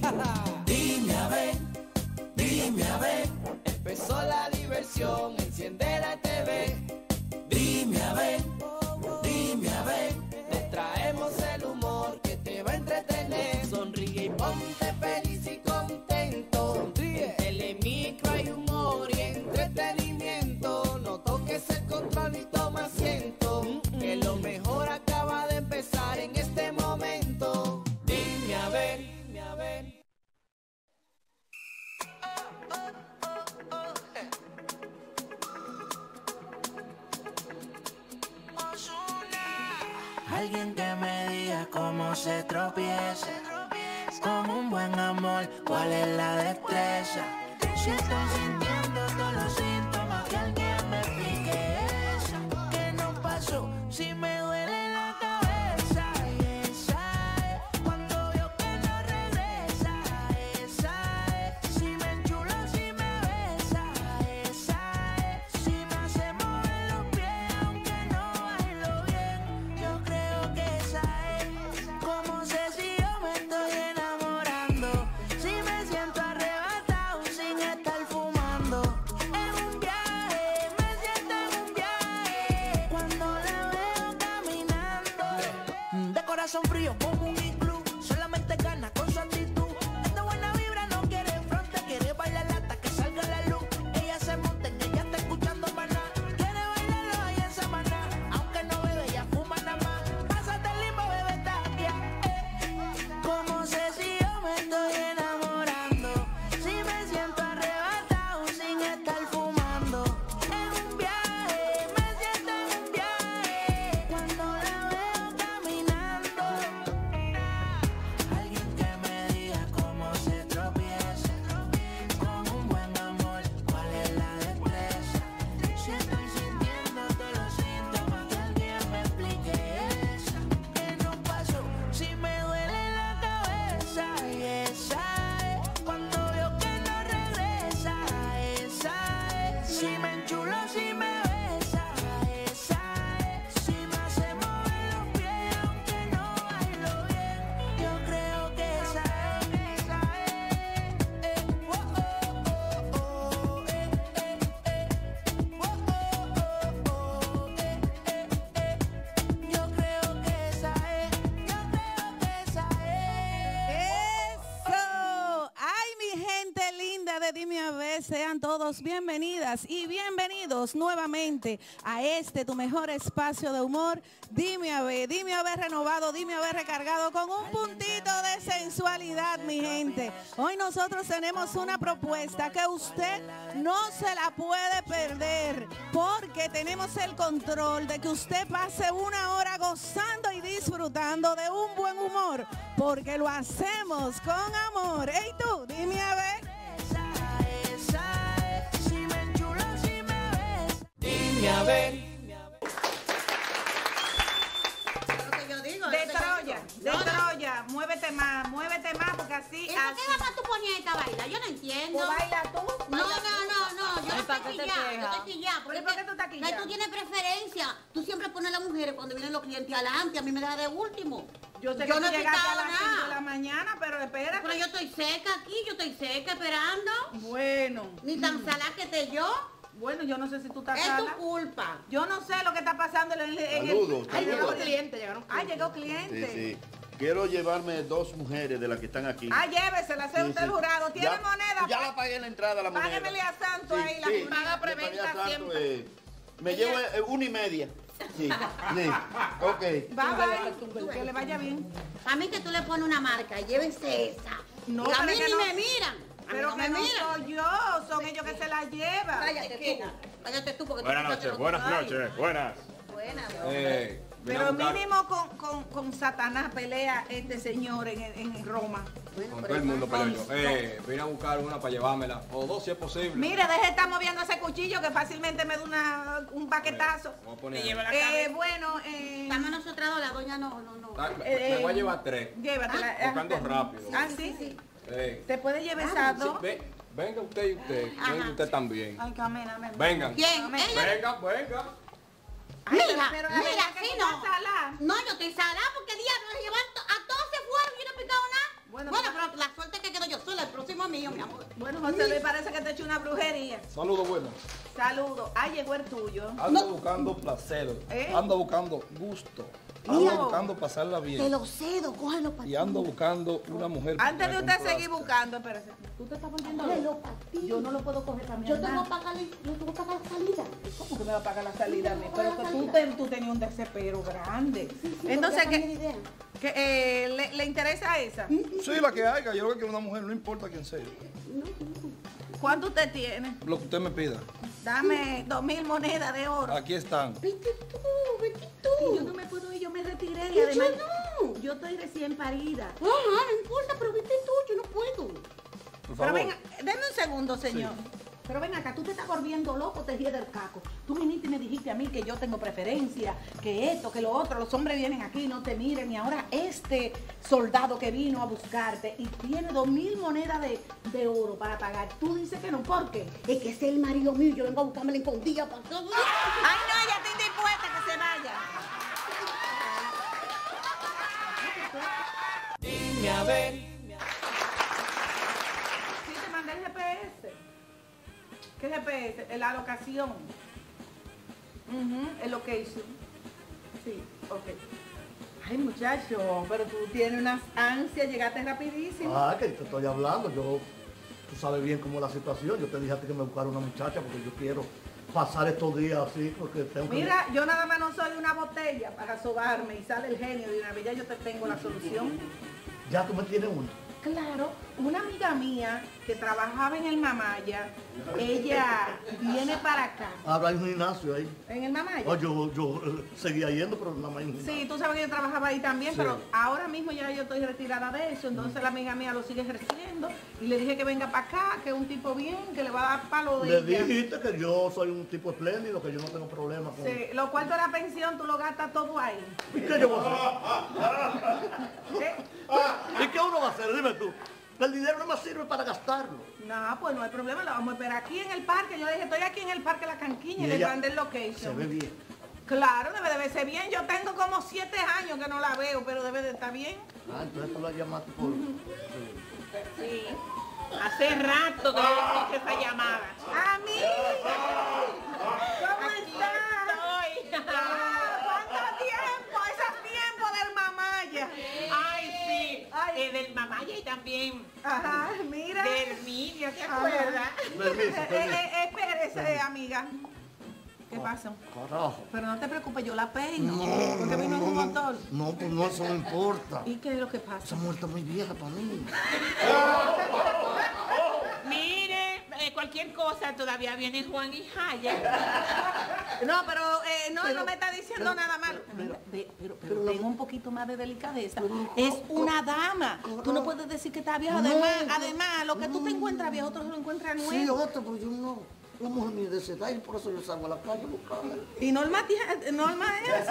Dime a ver, empezó la diversión, enciende la TV. Dime a ver, te traemos el humor que te va a entretener. Sonríe y ponte feliz y contento. Sonríe. En Telemicro hay humor y entretenimiento. No toques el control y toma asiento, que lo mejor acaba de empezar en este momento. Dime a ver. Alguien que me diga cómo se tropieza con un buen amor, cuál es la destreza. Si estoy sintiendo todos los síntomas, que alguien me explique eso. ¿Qué nos pasó? Si me duele la cabeza, esa es. Cuando veo que no regresa, esa es. Si me enchulo, si me besa, esa es. Si me hace mover los pies, aunque no bailo bien, yo creo que esa es. ¿Cómo sé si yo me estoy enamorando? Si me siento arrebatado sin estar fumando. En un viaje, me siento en un viaje cuando la veo caminando. De corazón frío como un iglú, solamente gana con su actitud. Esta buena vibra no quiere fronte, quiere bailar hasta que salga la luz. Ella se monta en ella, está escuchando maná. Quiere bailarlo ahí en Samaná, aunque no bebe, ella fuma nada más. Pásate el limbo, bebé, taquia, ¿Cómo sé si yo me estoy enamorando? Si me siento arrebatado sin estar fumando. En un viaje, me siento en un viaje cuando la veo caminando. Alguien que me diga cómo se tropieza con un buen amor, cuál es la destreza. Si estoy sintiendo todos los síntomas, que alguien me explique eso. ¿Qué nos pasó? Si me duele la cabeza, y esa es. Cuando veo que no regresa, esa es. Si me enchulo, si me besa, esa es. Si me hace mover los pies, aunque no bailo bien, yo creo que esa es. Yo creo que esa es. ¡Eso! ¡Ay, mi gente linda de Dime a ver! Sean todos bienvenidas y bienvenidos nuevamente a este, tu mejor espacio de humor, Dime a ver renovado, Dime a ver recargado con un puntito de sensualidad, mi gente. Hoy nosotros tenemos una propuesta que usted no se la puede perder, porque tenemos el control de que usted pase una hora gozando y disfrutando de un buen humor, porque lo hacemos con amor. ¡Ey tú, dime a ver! Si me enchulo, si me ves. Dime a ver. Lo que yo digo. De Troya, muévete más, porque así, ¿Y por qué vas a tu puñeta a bailar? Yo no entiendo. ¿Pues baila tú? No, yo no ¿para qué estoy te quillada, quejas? yo estoy quillada. ¿Pero y por qué tú estás quillada? Tú tienes preferencia. Tú siempre pones a las mujeres cuando vienen los clientes adelante, a mí me deja de último. Yo sé que Yo tú no he llegaste a picado las 5 de la nada. mañana, pero espérate. Pero yo estoy seca aquí, yo estoy seca esperando. Bueno. Ni tan salada que esté yo. Bueno, yo no sé si tú estás Es sola. tu culpa. Yo no sé lo que está pasando en Saludos, Ay, llegó saludos. cliente, llegaron. Ay, llegó cliente. Sí. Quiero llevarme 2 mujeres de las que están aquí. Ah, llévesela, sea Sí, usted sí. el jurado. ¿Tiene Ya- moneda? Ya la pagué en la entrada la moneda. Páguemele a Santo ahí, la sí, paga le pagué preventa a Santo, siempre. me llevo 1.5. Sí, sí. Ok. Bye, que le vaya bien. A mí que tú le pones una marca, llévese esa. No, Y a pero mí es que ni no- me miran. A mí Pero no que me no miran. soy yo, son ellos que se la llevan. Cállate tú porque Buenas tú noches, buenas noches, buenas. Buenas. Pero mínimo con Satanás pelea este señor en Roma. Con todo el mundo peleo yo. Vine a buscar una para llevármela. O 2 si es posible. Mire, deje de estar moviendo ese cuchillo que fácilmente me da un paquetazo. Vamos a poner. Bueno, Estamos nosotras dos, la doña no. Me voy a llevar 3. llévatela. Buscando rápido. Ah, sí. Ey. ¿Te puede llevar esas dos? Venga usted y usted. Venga usted también. Ay, camina. Vengan. ¿Quién? Amén. Ella. Venga. Mira, pero la mira, verdad que sí tú no. estás salada. No, yo estoy salada porque diablo, se llevan a todos se fueron y yo no he picado nada. Bueno, Bueno, pero la suerte que quedó Bueno, José Luis, parece que te echó una brujería. Saludos, buenos. Saludos. Ah, llegó el tuyo. Ando buscando placer, ando buscando gusto, ando Mira. buscando pasarla Te bien lo cedo, cógelo para y ando buscando una mujer. Antes de que me usted complazca. seguir buscando, espérese. ¿Tú te estás volviendo Cógelo loco? para ti. Yo no lo puedo coger también. Yo tengo que pagarle, le tengo que pagar la salida. ¿Cómo que me va a pagar la salida a mí? Sí, Pero la que salida. tú tenías un desespero grande. Sí, Entonces, ya cambié de idea. ¿le interesa esa? Sí, la que haya, yo creo que una mujer, no importa quién sea, ¿Cuánto usted tiene? lo que usted me pida. Dame 2,000 monedas de oro. Aquí están. Vete tú, vete Y tú. yo no me puedo ir, yo me retiré. Y Y además, yo no. yo estoy recién parida. Ajá, no importa, pero vete tú, yo no puedo. Por favor. Pero venga, denme un segundo, señor. Pero ven acá, tú te estás volviendo loco, te ríes del caco. Tú viniste y me dijiste a mí que yo tengo preferencia, que esto, que lo otro, los hombres vienen aquí, no te miren. Y ahora este soldado que vino a buscarte y tiene 2,000 monedas de oro para pagar. Tú dices que no, ¿por qué? Es que ese es el marido mío, yo vengo a buscarme la escondida para acá. Ay, no, ya estoy dispuesta que se vaya. Dime a ver, Sí, te mandé el GPS. ¿Qué GPS? La locación. El location. Sí, ok. Ay, muchacho, pero tú tienes unas ansias, llegaste rapidísimo. Ah, que te estoy hablando, tú sabes bien cómo es la situación. Yo te dije a ti que me buscara una muchacha porque yo quiero pasar estos días así porque tengo que... Mira, yo nada más no soy una botella para sobarme y sale el genio de una vez, ya yo te tengo la solución. Ya tú me tienes uno. Claro, una amiga mía que trabajaba en el Mamaya, ella viene para acá. Ahora hay un gimnasio ahí. ¿En el Mamaya? Oh, yo seguía yendo, pero nada más hay un gimnasio. Sí, tú sabes que yo trabajaba ahí también, Sí. pero ahora mismo ya yo estoy retirada de eso, entonces la amiga mía lo sigue ejerciendo y le dije que venga para acá, que es un tipo bien, que le va a dar palo de Le ella. dijiste que yo soy un tipo espléndido, que yo no tengo problema con... Sí, lo cuarto de la pensión tú lo gastas todo ahí. ¿Y qué yo voy a hacer? ¿Eh? ¿Y qué uno va a hacer? Dime tú. El dinero no me sirve para gastarlo. No, pues no hay problema, la vamos a esperar aquí en el parque. Yo le dije, estoy aquí en el parque La Canquiña y Y le ella mandé el Se location. ve bien. Claro, debe de verse bien. Yo tengo como 7 años que no la veo, pero debe de estar bien. Ah, entonces tú la llamaste por... Sí. Hace rato que yo escuché esa llamada. ¡Amiga! ¿Cómo estás? ¿Cuánto tiempo? Esos tiempos del Mamaya. Ay, sí, Ay. del Mamaya y también Ajá, mira. del Midio, ¿te Ajá. acuerdas? Permiso, permiso. Espérese, amiga. ¿Qué pasa? Carajo. Pero no te preocupes, yo la peino. Porque vino en un motor. No, pues no, eso no importa. ¿Y qué es lo que pasa? Esa muerte es muy vieja para mí. Mire, cualquier cosa, todavía viene Juan y Jaya. No, pero no me está diciendo nada malo. Pero pero tengo un poquito más de delicadeza. Es una dama. Tú no puedes decir que está vieja. Además, lo que tú te encuentras viejo, otro se lo encuentra Sí, nuevo. otro, pero yo no. La mujer mía de esa edad y por eso yo salgo a la calle a buscarla. Y Norma es.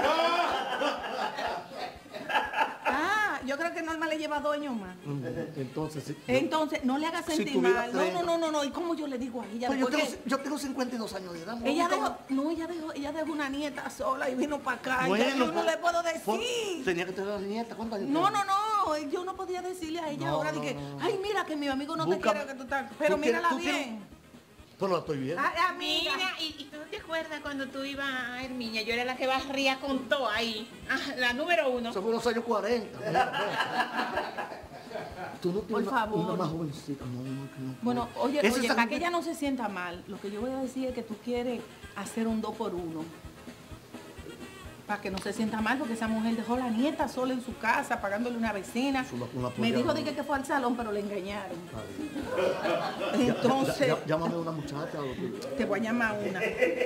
Ah, yo creo que Norma le lleva 2 años más. Entonces, sí. Entonces, no le hagas Si sentir tuviera mal. 30. No. ¿Y cómo yo le digo a ella? Pero yo, Después tengo, yo tengo 52 años de edad. que ella mamita. dejó una nieta sola y vino para acá. Bueno, Ya yo no pues, le puedo pues, decir. tenía que tener a la nieta. ¿Cuántos años No, tiene? yo no podía decirle a ella No, ahora no, de que, no. ay, mira que mi amigo no te Búscame. quiere que tú estás, pero ¿Tú mírala quieres- tú bien. Pues no la estoy viendo. Ay, amiga. Mira, ¿y tú no te acuerdas cuando tú ibas a Herminia? Yo era la que barría con todo ahí. Ah, la número 1. Eso fue en los años 40. Mira, tú no tienes Por favor. una más jovencita. No. Bueno, oye, Esa para sangre- que ella no se sienta mal, lo que yo voy a decir es que tú quieres hacer un 2x1. Para que no se sienta mal, porque esa mujer dejó la nieta sola en su casa, pagándole una vecina. Eso lo- una Me dijo apoyada. de que fue al salón, pero le engañaron. Entonces, Llámame a una muchacha. o lo que- te voy a llamar una.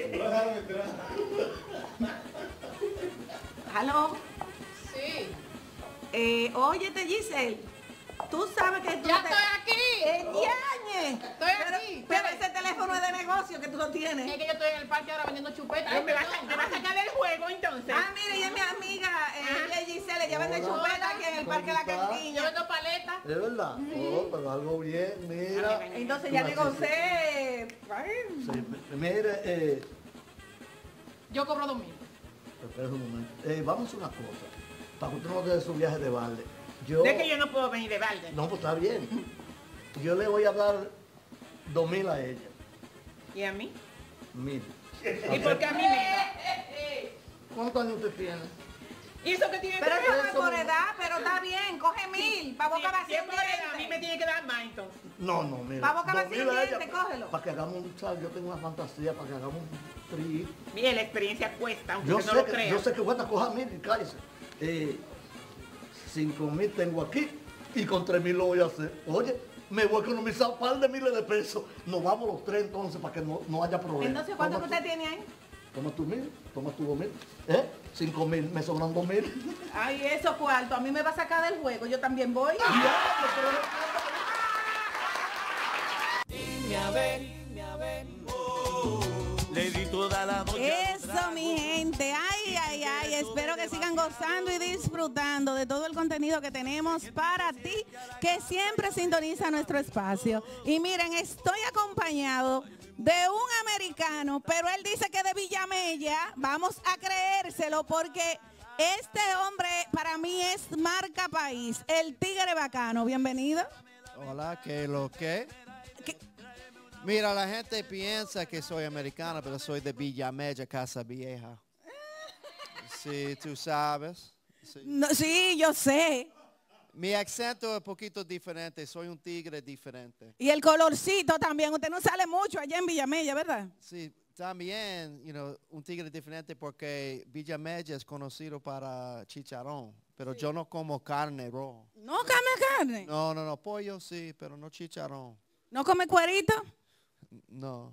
¿Aló? Sí. Óyete, Giselle, tú sabes que tú ¡Ya no te- estoy aquí! ¡Diañe! Estoy aquí. Pero ese teléfono es de negocio que tú lo tienes. Es que yo estoy en el parque ahora vendiendo chupetas. ¿Me vas a sacar del juego entonces? Ah, mira, ella es mi amiga, ella es Giselle, ella vende chupeta aquí en el Parque La Yo Cantiña. vendo paletas. ¿Es verdad? Oh, pero algo bien, mira. Entonces ya negocié. Ay, Sí, mire, Yo cobro 2,000. espera un momento. Vamos a hacer una cosa. Para que usted no deje su viaje de balde. Yo... Es que yo no puedo venir de balde. No, pues está bien. Yo le voy a dar 2,000 a ella. ¿Y a mí? 1,000. ¿Y por qué a mí menos? ¿Cuántos años usted tiene? ¿Y eso que tiene Pero que eso ver? no es por edad, pero está bien, coge 1,000. Pa' boca Si vacía es por edad, a mí me tiene que dar más entonces. No, mira. Va a boca 2,000 vacía a el diente, cógelo. Para que hagamos un chal, yo tengo una fantasía para que hagamos un tri. Mire, la experiencia cuesta, aunque Yo usted no lo sé, crea. yo sé que cuesta, coja 1,000 y cállese. 5,000 tengo aquí y con 3,000 lo voy a hacer. Oye, me voy a economizar un par de miles de pesos. Nos vamos los tres entonces para que no haya problema. Entonces, ¿cuánto que usted tiene ahí? Toma tu 1,000, toma tu 2,000. 5,000, me sobran 2,000. Ay, eso cuarto, a mí me va a sacar del juego, yo también voy. Dime a ver, Le di toda la noche. Eso, mi gente. Ay, espero que sigan gozando y disfrutando de todo el contenido que tenemos para ti, que siempre sintoniza nuestro espacio. Y miren, estoy acompañado de un americano, pero él dice que de Villamella. Vamos a creérselo porque este hombre para mí es marca país, el tigre bacano. Bienvenido. Hola, ¿qué lo que? Mira, la gente piensa que soy americana, pero soy de Villamella, Casa Vieja. Sí, tú sabes. Sí. No, sí, yo sé. Mi acento es un poquito diferente, soy un tigre diferente. Y el colorcito también, usted no sale mucho allá en Villamella, ¿verdad? Sí, también, un tigre diferente porque Villamella es conocido para chicharrón, pero yo no como carne roja. ¿No come carne? No, pollo sí, pero no chicharrón. ¿No come cuerito? No.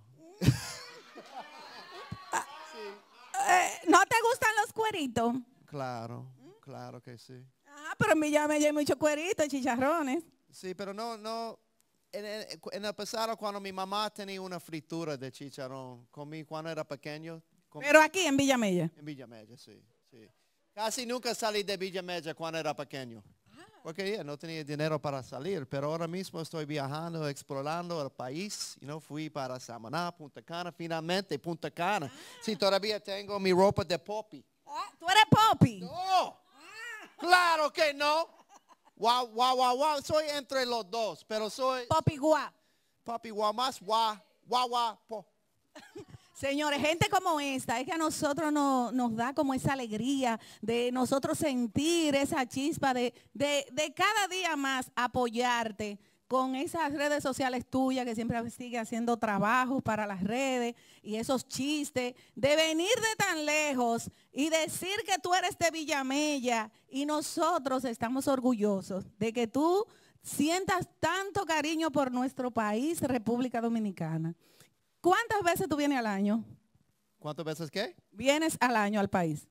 ¿No te gustan los cueritos? Claro que sí. Ah, pero en Villamella hay muchos cueritos, chicharrones. Sí, pero no. En el pasado, cuando mi mamá tenía una fritura de chicharrón, comí cuando era pequeño. Pero aquí en Villamella. En Villamella, sí. Casi nunca salí de Villamella cuando era pequeño. Porque no tenía dinero para salir, pero ahora mismo estoy viajando, explorando el país. Fui para Samaná, Punta Cana, finalmente Punta Cana. Sí, todavía tengo mi ropa de Poppy. ¿Tú eres Poppy? No, claro que no. Wow. Soy entre los dos, pero soy Poppy guá. Poppy guau, más guau. Señores, gente como esta, es que a nosotros nos da como esa alegría de nosotros sentir esa chispa de cada día más apoyarte con esas redes sociales tuyas que siempre sigue haciendo trabajo para las redes y esos chistes, de venir de tan lejos y decir que tú eres de Villamella y nosotros estamos orgullosos de que tú sientas tanto cariño por nuestro país, República Dominicana. ¿Cuántas veces tú vienes al año? ¿Cuántas veces qué? Vienes al año al país.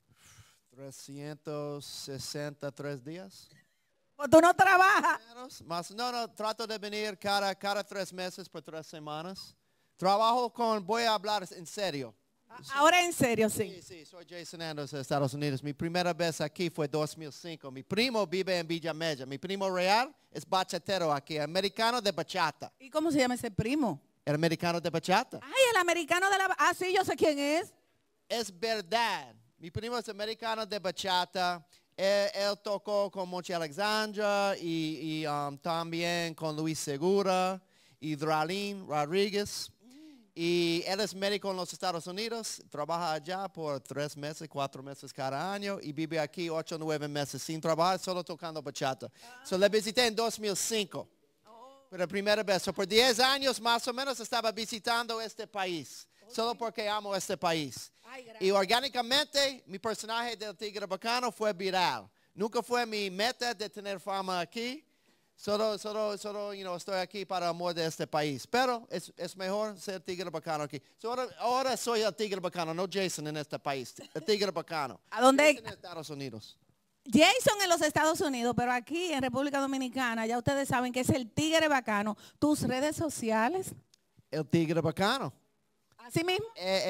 363 días. Pues tú no trabajas. Más, no, trato de venir cada 3 meses por 3 semanas. Trabajo voy a hablar en serio. Ahora en serio, sí. Sí, soy Jason Anders de Estados Unidos. Mi primera vez aquí fue 2005. Mi primo vive en Villamella. Mi primo real es bachatero aquí, americano de bachata. ¿Y cómo se llama ese primo? El americano de bachata. Ay, el americano de la... Ah, sí, yo sé quién es. Es verdad. Mi primo es americano de bachata. Él tocó con Mochi Alexandra y también con Luis Segura y Dralín Rodríguez. Y él es médico en los Estados Unidos. Trabaja allá por 3 meses, 4 meses cada año. Y vive aquí 8 o 9 meses sin trabajar, solo tocando bachata. So, le visité en 2005. Por la primera vez. Por 10 años más o menos estaba visitando este país. Solo porque amo este país. Y orgánicamente mi personaje del Tigre Bacano fue viral. Nunca fue mi meta de tener fama aquí. Solo estoy aquí para el amor de este país. Pero es mejor ser Tigre Bacano aquí. Ahora soy el Tigre Bacano, no Jason en este país. El Tigre Bacano. ¿A dónde? En Estados Unidos. Jason en los Estados Unidos, pero aquí en República Dominicana, ya ustedes saben que es el Tigre Bacano. ¿Tus redes sociales? El Tigre Bacano. ¿Así mismo?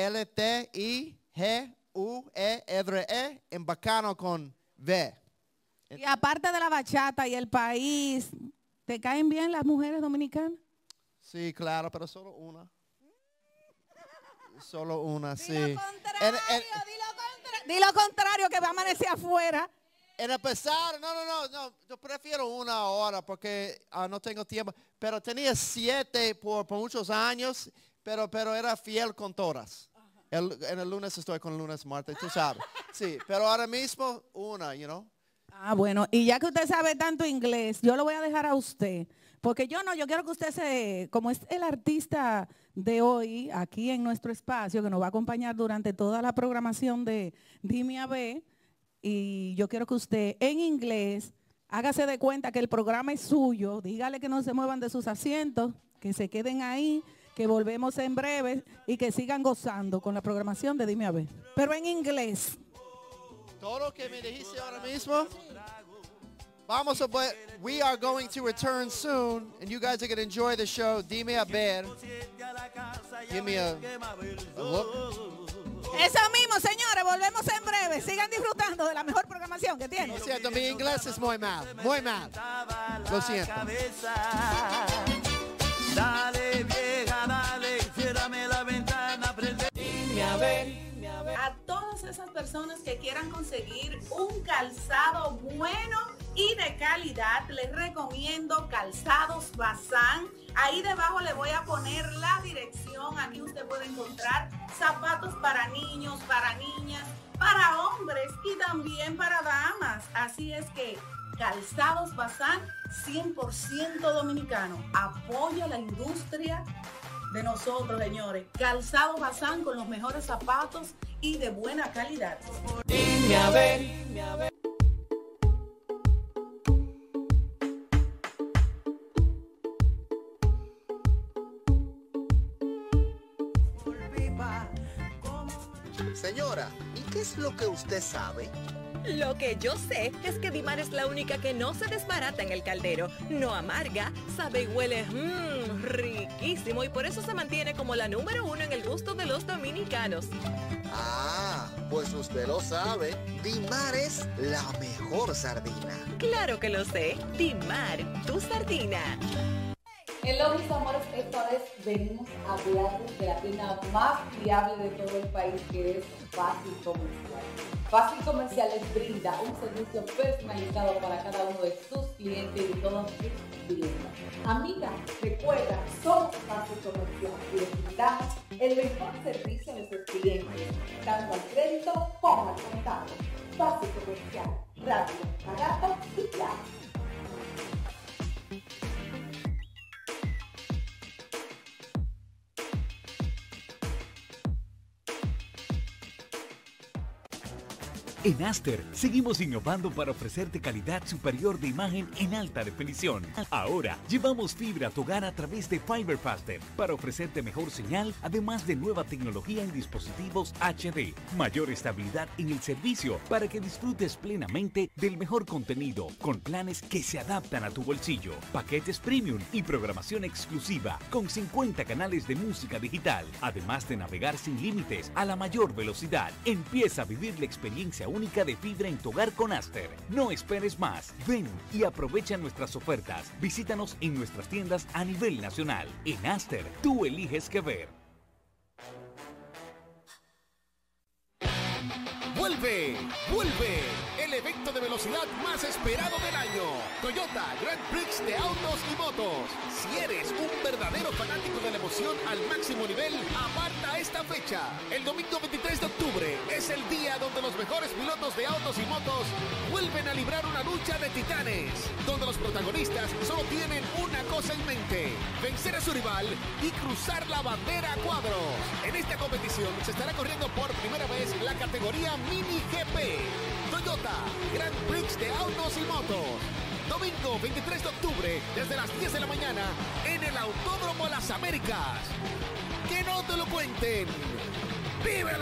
LTIGUERE en Bacano con V. Y aparte de la bachata y el país, ¿te caen bien las mujeres dominicanas? Sí, claro, pero solo una. Sí. Di lo contrario, que va a amanecer afuera. En empezar, no, yo prefiero 1 hora porque no tengo tiempo, pero tenía 7 por muchos años, pero era fiel con todas. En el lunes estoy con el lunes, martes, tú sabes. Sí, pero ahora mismo 1, you know. Ah, bueno, y ya que usted sabe tanto inglés, yo lo voy a dejar a usted. Porque yo quiero que usted como es el artista de hoy, aquí en nuestro espacio, que nos va a acompañar durante toda la programación de Dime a Ver, y yo quiero que usted en inglés hágase de cuenta que el programa es suyo, dígale que no se muevan de sus asientos, que se queden ahí, que volvemos en breve y que sigan gozando con la programación de Dime a Ver. Pero en inglés. Todo lo que me dijiste ahora mismo. Vamos a ver, we are going to return soon, and you guys are going to enjoy the show. Dime a Ver. Give me a look. Eso mismo, señores, volvemos en breve. Sigan disfrutando de la mejor programación que tienen. Lo siento, mi inglés es muy mal, muy mal. Lo siento. Dale, vieja, dale, ciérrame la ventana, prende. Dime a ver. A todas esas personas que quieran conseguir un calzado bueno y de calidad, les recomiendo Calzados Bazán. Ahí debajo le voy a poner la dirección. Aquí usted puede encontrar zapatos para niños, para niñas, para hombres y también para damas. Así es que Calzados Bazán, 100% dominicano. Apoya la industria de nosotros, señores. Calzados Bazán con los mejores zapatos y de buena calidad. Dime a ver, dime a ver. Señora, ¿y qué es lo que usted sabe? Lo que yo sé es que Dimar es la única que no se desbarata en el caldero, no amarga, sabe y huele riquísimo y por eso se mantiene como la número 1 en el gusto de los dominicanos. Ah, pues usted lo sabe, Dimar es la mejor sardina. Claro que lo sé, Dimar, tu sardina. Hello mis amores, esta vez venimos a hablarles de la tienda más fiable de todo el país, que es Fácil Comercial. Fácil Comercial les brinda un servicio personalizado para cada uno de sus clientes y de todos sus clientes. Amiga, recuerda, somos Fácil Comercial y les brindamos el mejor servicio a nuestros clientes, tanto al crédito como al contado. Fácil Comercial, rápido, barato y claro. En Aster seguimos innovando para ofrecerte calidad superior de imagen en alta definición. Ahora llevamos fibra a tu hogar a través de Fiberfaster para ofrecerte mejor señal, además de nueva tecnología en dispositivos HD, mayor estabilidad en el servicio para que disfrutes plenamente del mejor contenido con planes que se adaptan a tu bolsillo, paquetes premium y programación exclusiva con 50 canales de música digital, además de navegar sin límites a la mayor velocidad. Empieza a vivir la experiencia única de fibra en tu hogar con Aster. No esperes más. Ven y aprovecha nuestras ofertas. Visítanos en nuestras tiendas a nivel nacional. En Aster, tú eliges qué ver. ¡Vuelve! El evento de velocidad más esperado del año. Toyota Grand Prix de autos y motos. Si eres un verdadero fanático de la emoción al máximo nivel, aparta esta fecha. El domingo 23 de octubre es el día donde los mejores pilotos de autos y motos vuelven a librar una lucha de titanes, donde los protagonistas solo tienen una cosa en mente: vencer a su rival y cruzar la bandera a cuadros. En esta competición se estará corriendo por primera vez la categoría Mini GP. Toyota Grand Prix de autos y motos. Domingo 23 de octubre desde las 10 de la mañana en el Autódromo Las Américas. ¡Que no te lo cuenten! ¡Vívelo!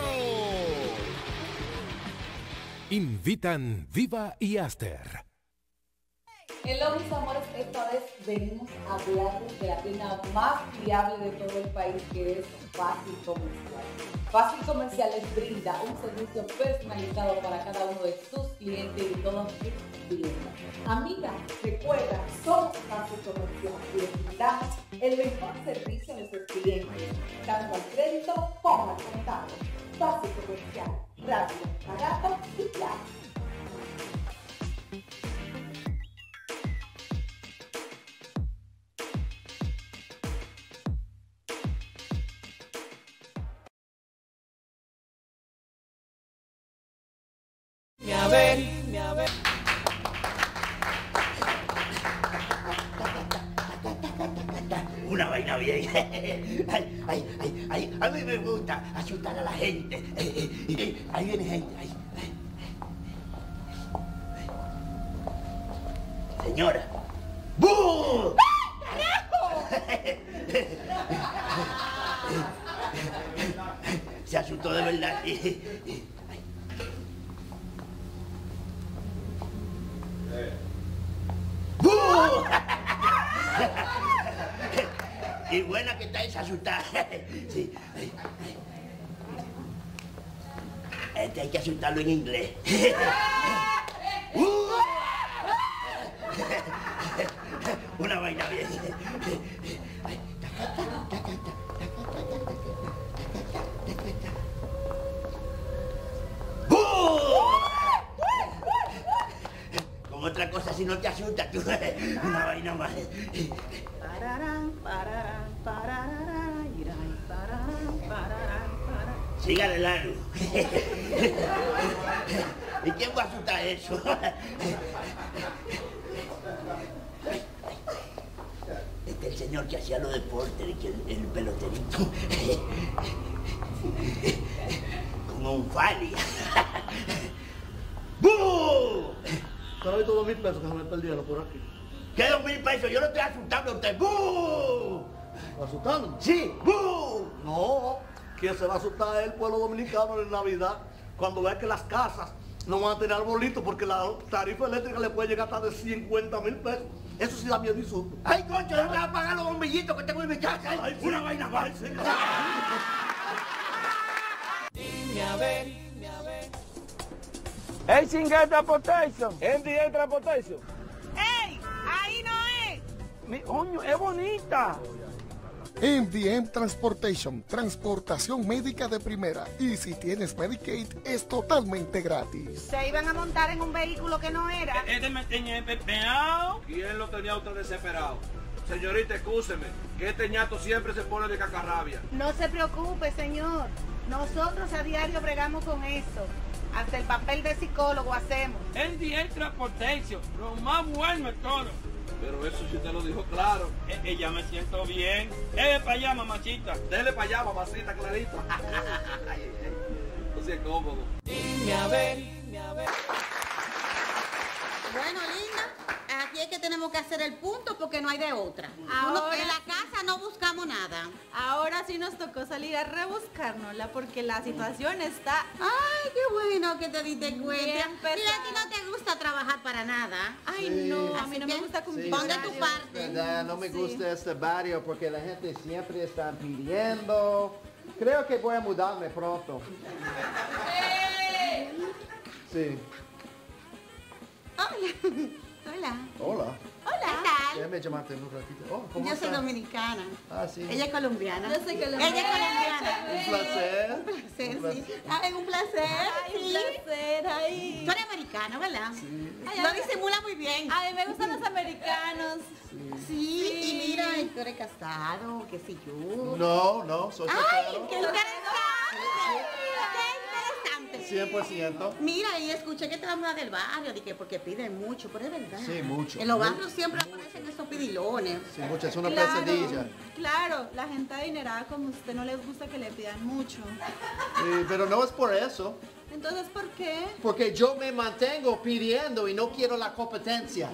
Invitan Viva y Aster. Hello mis amores, esta vez venimos a hablarles de la tienda más fiable de todo el país, que es Fácil Comercial. Fácil Comercial les brinda un servicio personalizado para cada uno de sus clientes y de todos sus clientes. Amiga, recuerda, somos Fácil Comercial y les brindamos el mejor servicio a nuestros clientes, tanto al crédito como al contado. Fácil Comercial, rápido, barato y claro. a ver. Una vaina bien. A mí me gusta asustar a la gente. Ahí viene gente. Señora. ¡Bú! Se asustó de verdad. ¡Bú! Y buena que está esa asustada. Sí. Este hay que asustarlo en inglés. Una vaina bien. Con otra cosa si no te asustas tú. Una vaina más. Sígale largo. ¿Y quién va a asustar eso? Este es el señor que hacía los deportes, el peloterito. Como un fali. ¡Bú! ¿Te has visto 2.000 pesos que se me perdieron por aquí? ¿Qué 2.000 pesos? Yo no estoy asustando a usted. ¡Bú! ¿Asustando? Sí. ¡Bú! No. ¿Quién se va a asustar es el pueblo dominicano en Navidad? Cuando vea que las casas no van a tener arbolitos porque la tarifa eléctrica le puede llegar hasta de 50.000 pesos. Eso sí da miedo y susto. ¡Ay, concho! ¡No me va a pagar los bombillitos que tengo en mi casa! ¡Ay, una vaina más! Dime a ver. Hey, Chinguet Transportation. MDM Transportation. ¡Ey! ¡Ahí no es! Mi coño, es bonita. MDM Transportation, transportación médica de primera. Y si tienes Medicaid, es totalmente gratis. Se iban a montar en un vehículo que no era. Me tenía desesperado. ¿Quién lo tenía usted desesperado? Señorita, excúseme, que este ñato siempre se pone de cacarrabia. No se preocupe, señor. Nosotros a diario bregamos con eso. Hasta el papel de psicólogo hacemos. MDM Transportation, lo más bueno es todo. Pero eso sí te lo dijo claro. Ya me siento bien. Dele para allá, mamachita. Dele para allá, mamacita, clarito. Así es cómodo. Dime a ver. Bueno, linda, aquí es que tenemos que hacer el punto porque no hay de otra. Ahora En la casa no buscamos nada. Ahora sí nos tocó salir a rebuscárnosla porque la situación está... Ay, qué bueno que te diste cuenta. Bien Mira, a ti no te gusta trabajar para nada. Ay, Sí. no, a mí Así no que me gusta cumplir. pon de tu parte. ¿Verdad? No me gusta este barrio porque la gente siempre está pidiendo. Creo que voy a mudarme pronto. Sí. Hola. Hola. Hola. ¿Qué tal? Déjame llamarte en un ratito. Oh, ¿cómo Yo soy estás? dominicana. Ah, sí. Ella es colombiana. Yo soy colombiana. Ella es colombiana. Un placer. Un placer, Un placer. sí. Ay, un placer. Ay, un placer, ay. Tú eres americano, ¿verdad? Sí. Ay, Lo ay, disimula muy bien. Ay, me gustan los americanos. Sí, y mira, y tú eres casado, qué sé yo. No, soy Ay, soltero. qué interesante. Qué interesante. 100%. Mira, y escuché que te hablas del barrio, de que porque piden mucho, pero es verdad. Sí, mucho. En los barrios siempre aparecen esos pidilones. Sí, mucho. Es una Claro, pesadilla. claro, la gente adinerada como usted no les gusta que le pidan mucho. Sí, pero no es por eso. Entonces, ¿por qué? Porque yo me mantengo pidiendo y no quiero la competencia.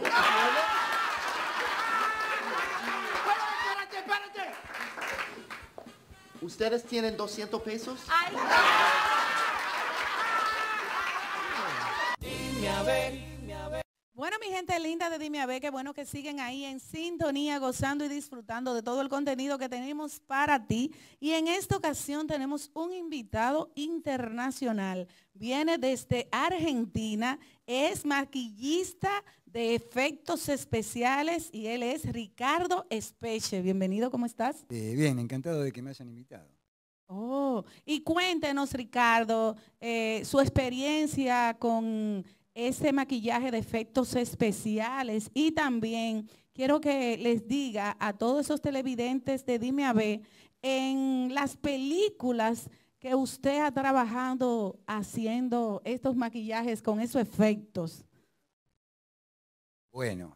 Espérate. ¿Ustedes tienen 200 pesos? Ay, Dime a ver. bueno, mi gente linda de Dime a ver, qué bueno que siguen ahí en sintonía, gozando y disfrutando de todo el contenido que tenemos para ti. Y en esta ocasión tenemos un invitado internacional. Viene desde Argentina, es maquillista de efectos especiales y él es Ricardo Espeche. Bienvenido, ¿cómo estás? Bien, encantado de que me hayan invitado. Oh, y cuéntenos, Ricardo, su experiencia con ese maquillaje de efectos especiales y también quiero que les diga a todos esos televidentes de Dime a ver, en las películas que usted ha trabajado haciendo estos maquillajes con esos efectos? Bueno,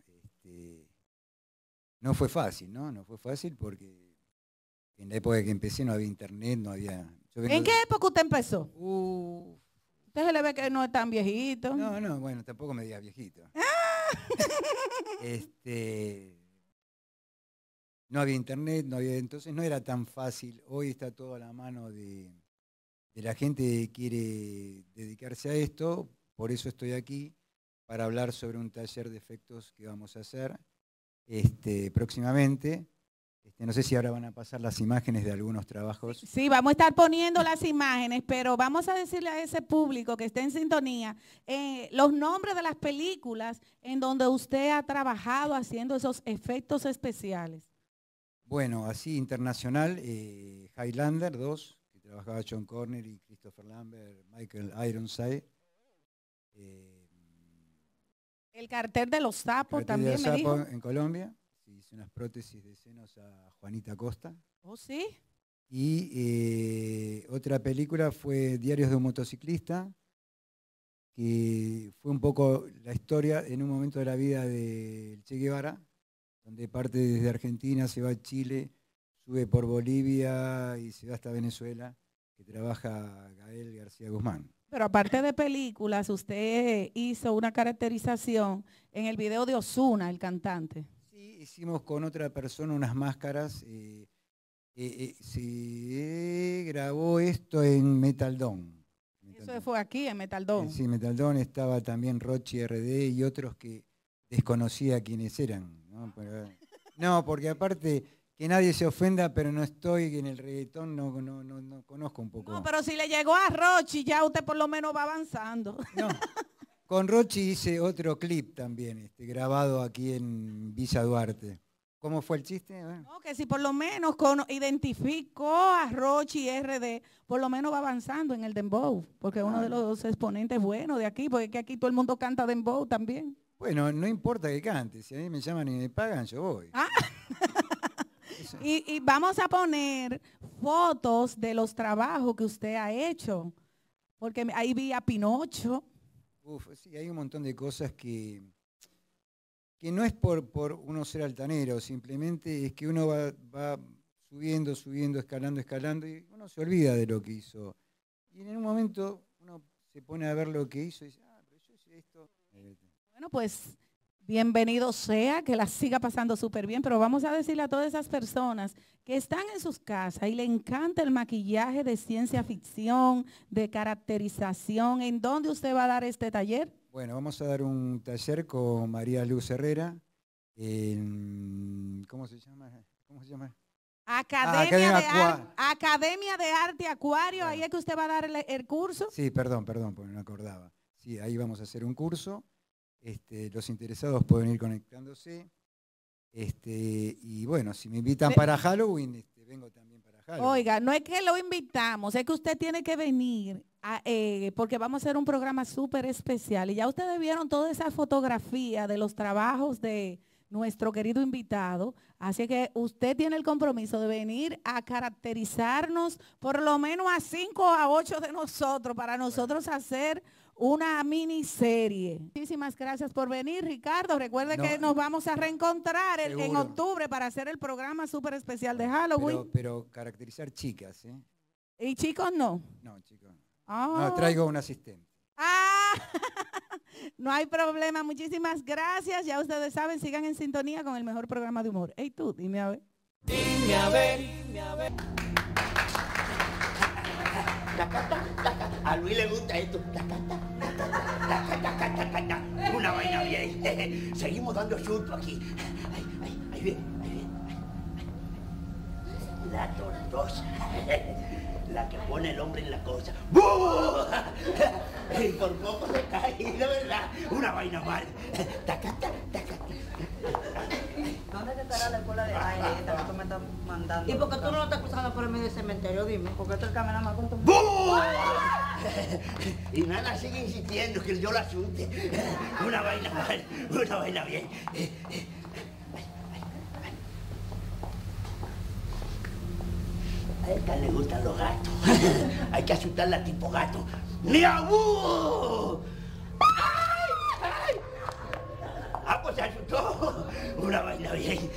no fue fácil, ¿no? No fue fácil porque en la época que empecé no había internet, no había... ¿En qué época usted empezó? Usted se le ve que no es tan viejito. No, bueno, tampoco me digas viejito. No había internet, entonces no era tan fácil. Hoy está todo a la mano de la gente que quiere dedicarse a esto, por eso estoy aquí, para hablar sobre un taller de efectos que vamos a hacer próximamente. No sé si ahora van a pasar las imágenes de algunos trabajos. Sí, vamos a estar poniendo las imágenes, pero vamos a decirle a ese público que esté en sintonía los nombres de las películas en donde usted ha trabajado haciendo esos efectos especiales. Bueno, así internacional, Highlander 2, que trabajaba John Connery y Christopher Lambert, Michael Ironside. El cartel de los sapos también me dijo. En Colombia. Hice unas prótesis de senos a Juanita Costa. ¿Oh, sí? Y otra película fue Diarios de un motociclista, que fue un poco la historia en un momento de la vida de Che Guevara, donde parte desde Argentina, se va a Chile, sube por Bolivia y se va hasta Venezuela, que trabaja Gael García Guzmán. Pero aparte de películas, usted hizo una caracterización en el video de Ozuna, el cantante. Sí, hicimos con otra persona unas máscaras. Se grabó esto en Metal Dome. Eso fue aquí, en Metal Dome. Sí, Metal Dome, estaba también Rochi RD y otros que desconocía quiénes eran. No, porque aparte, que nadie se ofenda, pero no estoy en el reggaetón, no conozco un poco. No, pero si le llegó a Rochi, ya usted por lo menos va avanzando. No. Con Rochi hice otro clip también, grabado aquí en Villa Duarte. ¿Cómo fue el chiste? No, que si por lo menos identificó a Rochi RD, por lo menos va avanzando en el dembow, porque es uno de los exponentes buenos de aquí, porque aquí todo el mundo canta dembow también. Bueno, no importa que cante, si a mí me llaman y me pagan, yo voy. Y vamos a poner fotos de los trabajos que usted ha hecho, porque ahí vi a Pinocho. Sí, hay un montón de cosas que no es por uno ser altanero, simplemente es que uno va subiendo, escalando, y uno se olvida de lo que hizo. Y en un momento uno se pone a ver lo que hizo y dice, pero yo hice esto. Bueno, pues bienvenido sea, que la siga pasando súper bien, pero vamos a decirle a todas esas personas que están en sus casas y le encanta el maquillaje de ciencia ficción, de caracterización. ¿En dónde usted va a dar este taller? Bueno, vamos a dar un taller con María Luz Herrera en, ¿cómo se llama? Academia de Arte Acuario, bueno. Ahí es que usted va a dar el curso. Sí, perdón, porque no me acordaba. Sí, ahí vamos a hacer un curso. Los interesados pueden ir conectándose. Y bueno, si me invitan para Halloween, vengo también para Halloween. Oiga, no es que lo invitamos, es que usted tiene que venir, porque vamos a hacer un programa súper especial. Y ya ustedes vieron toda esa fotografía de los trabajos de nuestro querido invitado. Así que usted tiene el compromiso de venir a caracterizarnos por lo menos a 5 a 8 de nosotros, para nosotros hacer una miniserie. Muchísimas gracias por venir, Ricardo. Recuerde que nos vamos a reencontrar en octubre para hacer el programa súper especial de Halloween. Pero caracterizar chicas, ¿eh? ¿Y chicos no? No, chicos no. Oh. No, traigo un asistente. No hay problema. Muchísimas gracias. Ya ustedes saben, sigan en sintonía con el mejor programa de humor. Hey, tú, dime a ver. Dime a ver, dime a ver. A Luis le gusta esto. Una vaina bien. Seguimos dando chuto aquí. Ahí viene. La tortosa. La que pone el hombre en la cosa. Y por poco se cae, de verdad. Una vaina mal. ¿Dónde estará la escuela de baile esta que tú me estás mandando? ¿Y por qué tú no estás cruzando por el medio del cementerio? Dime. Porque esto es camina más con tu... Y nada, sigue insistiendo que yo la asuste. Una vaina mal, una vaina bien. A esta le gustan los gatos. Hay que asustarla tipo gato. ¡Miau! ¡Ay! ¡Ay! Ah, pues se asustó. Una vaina bien.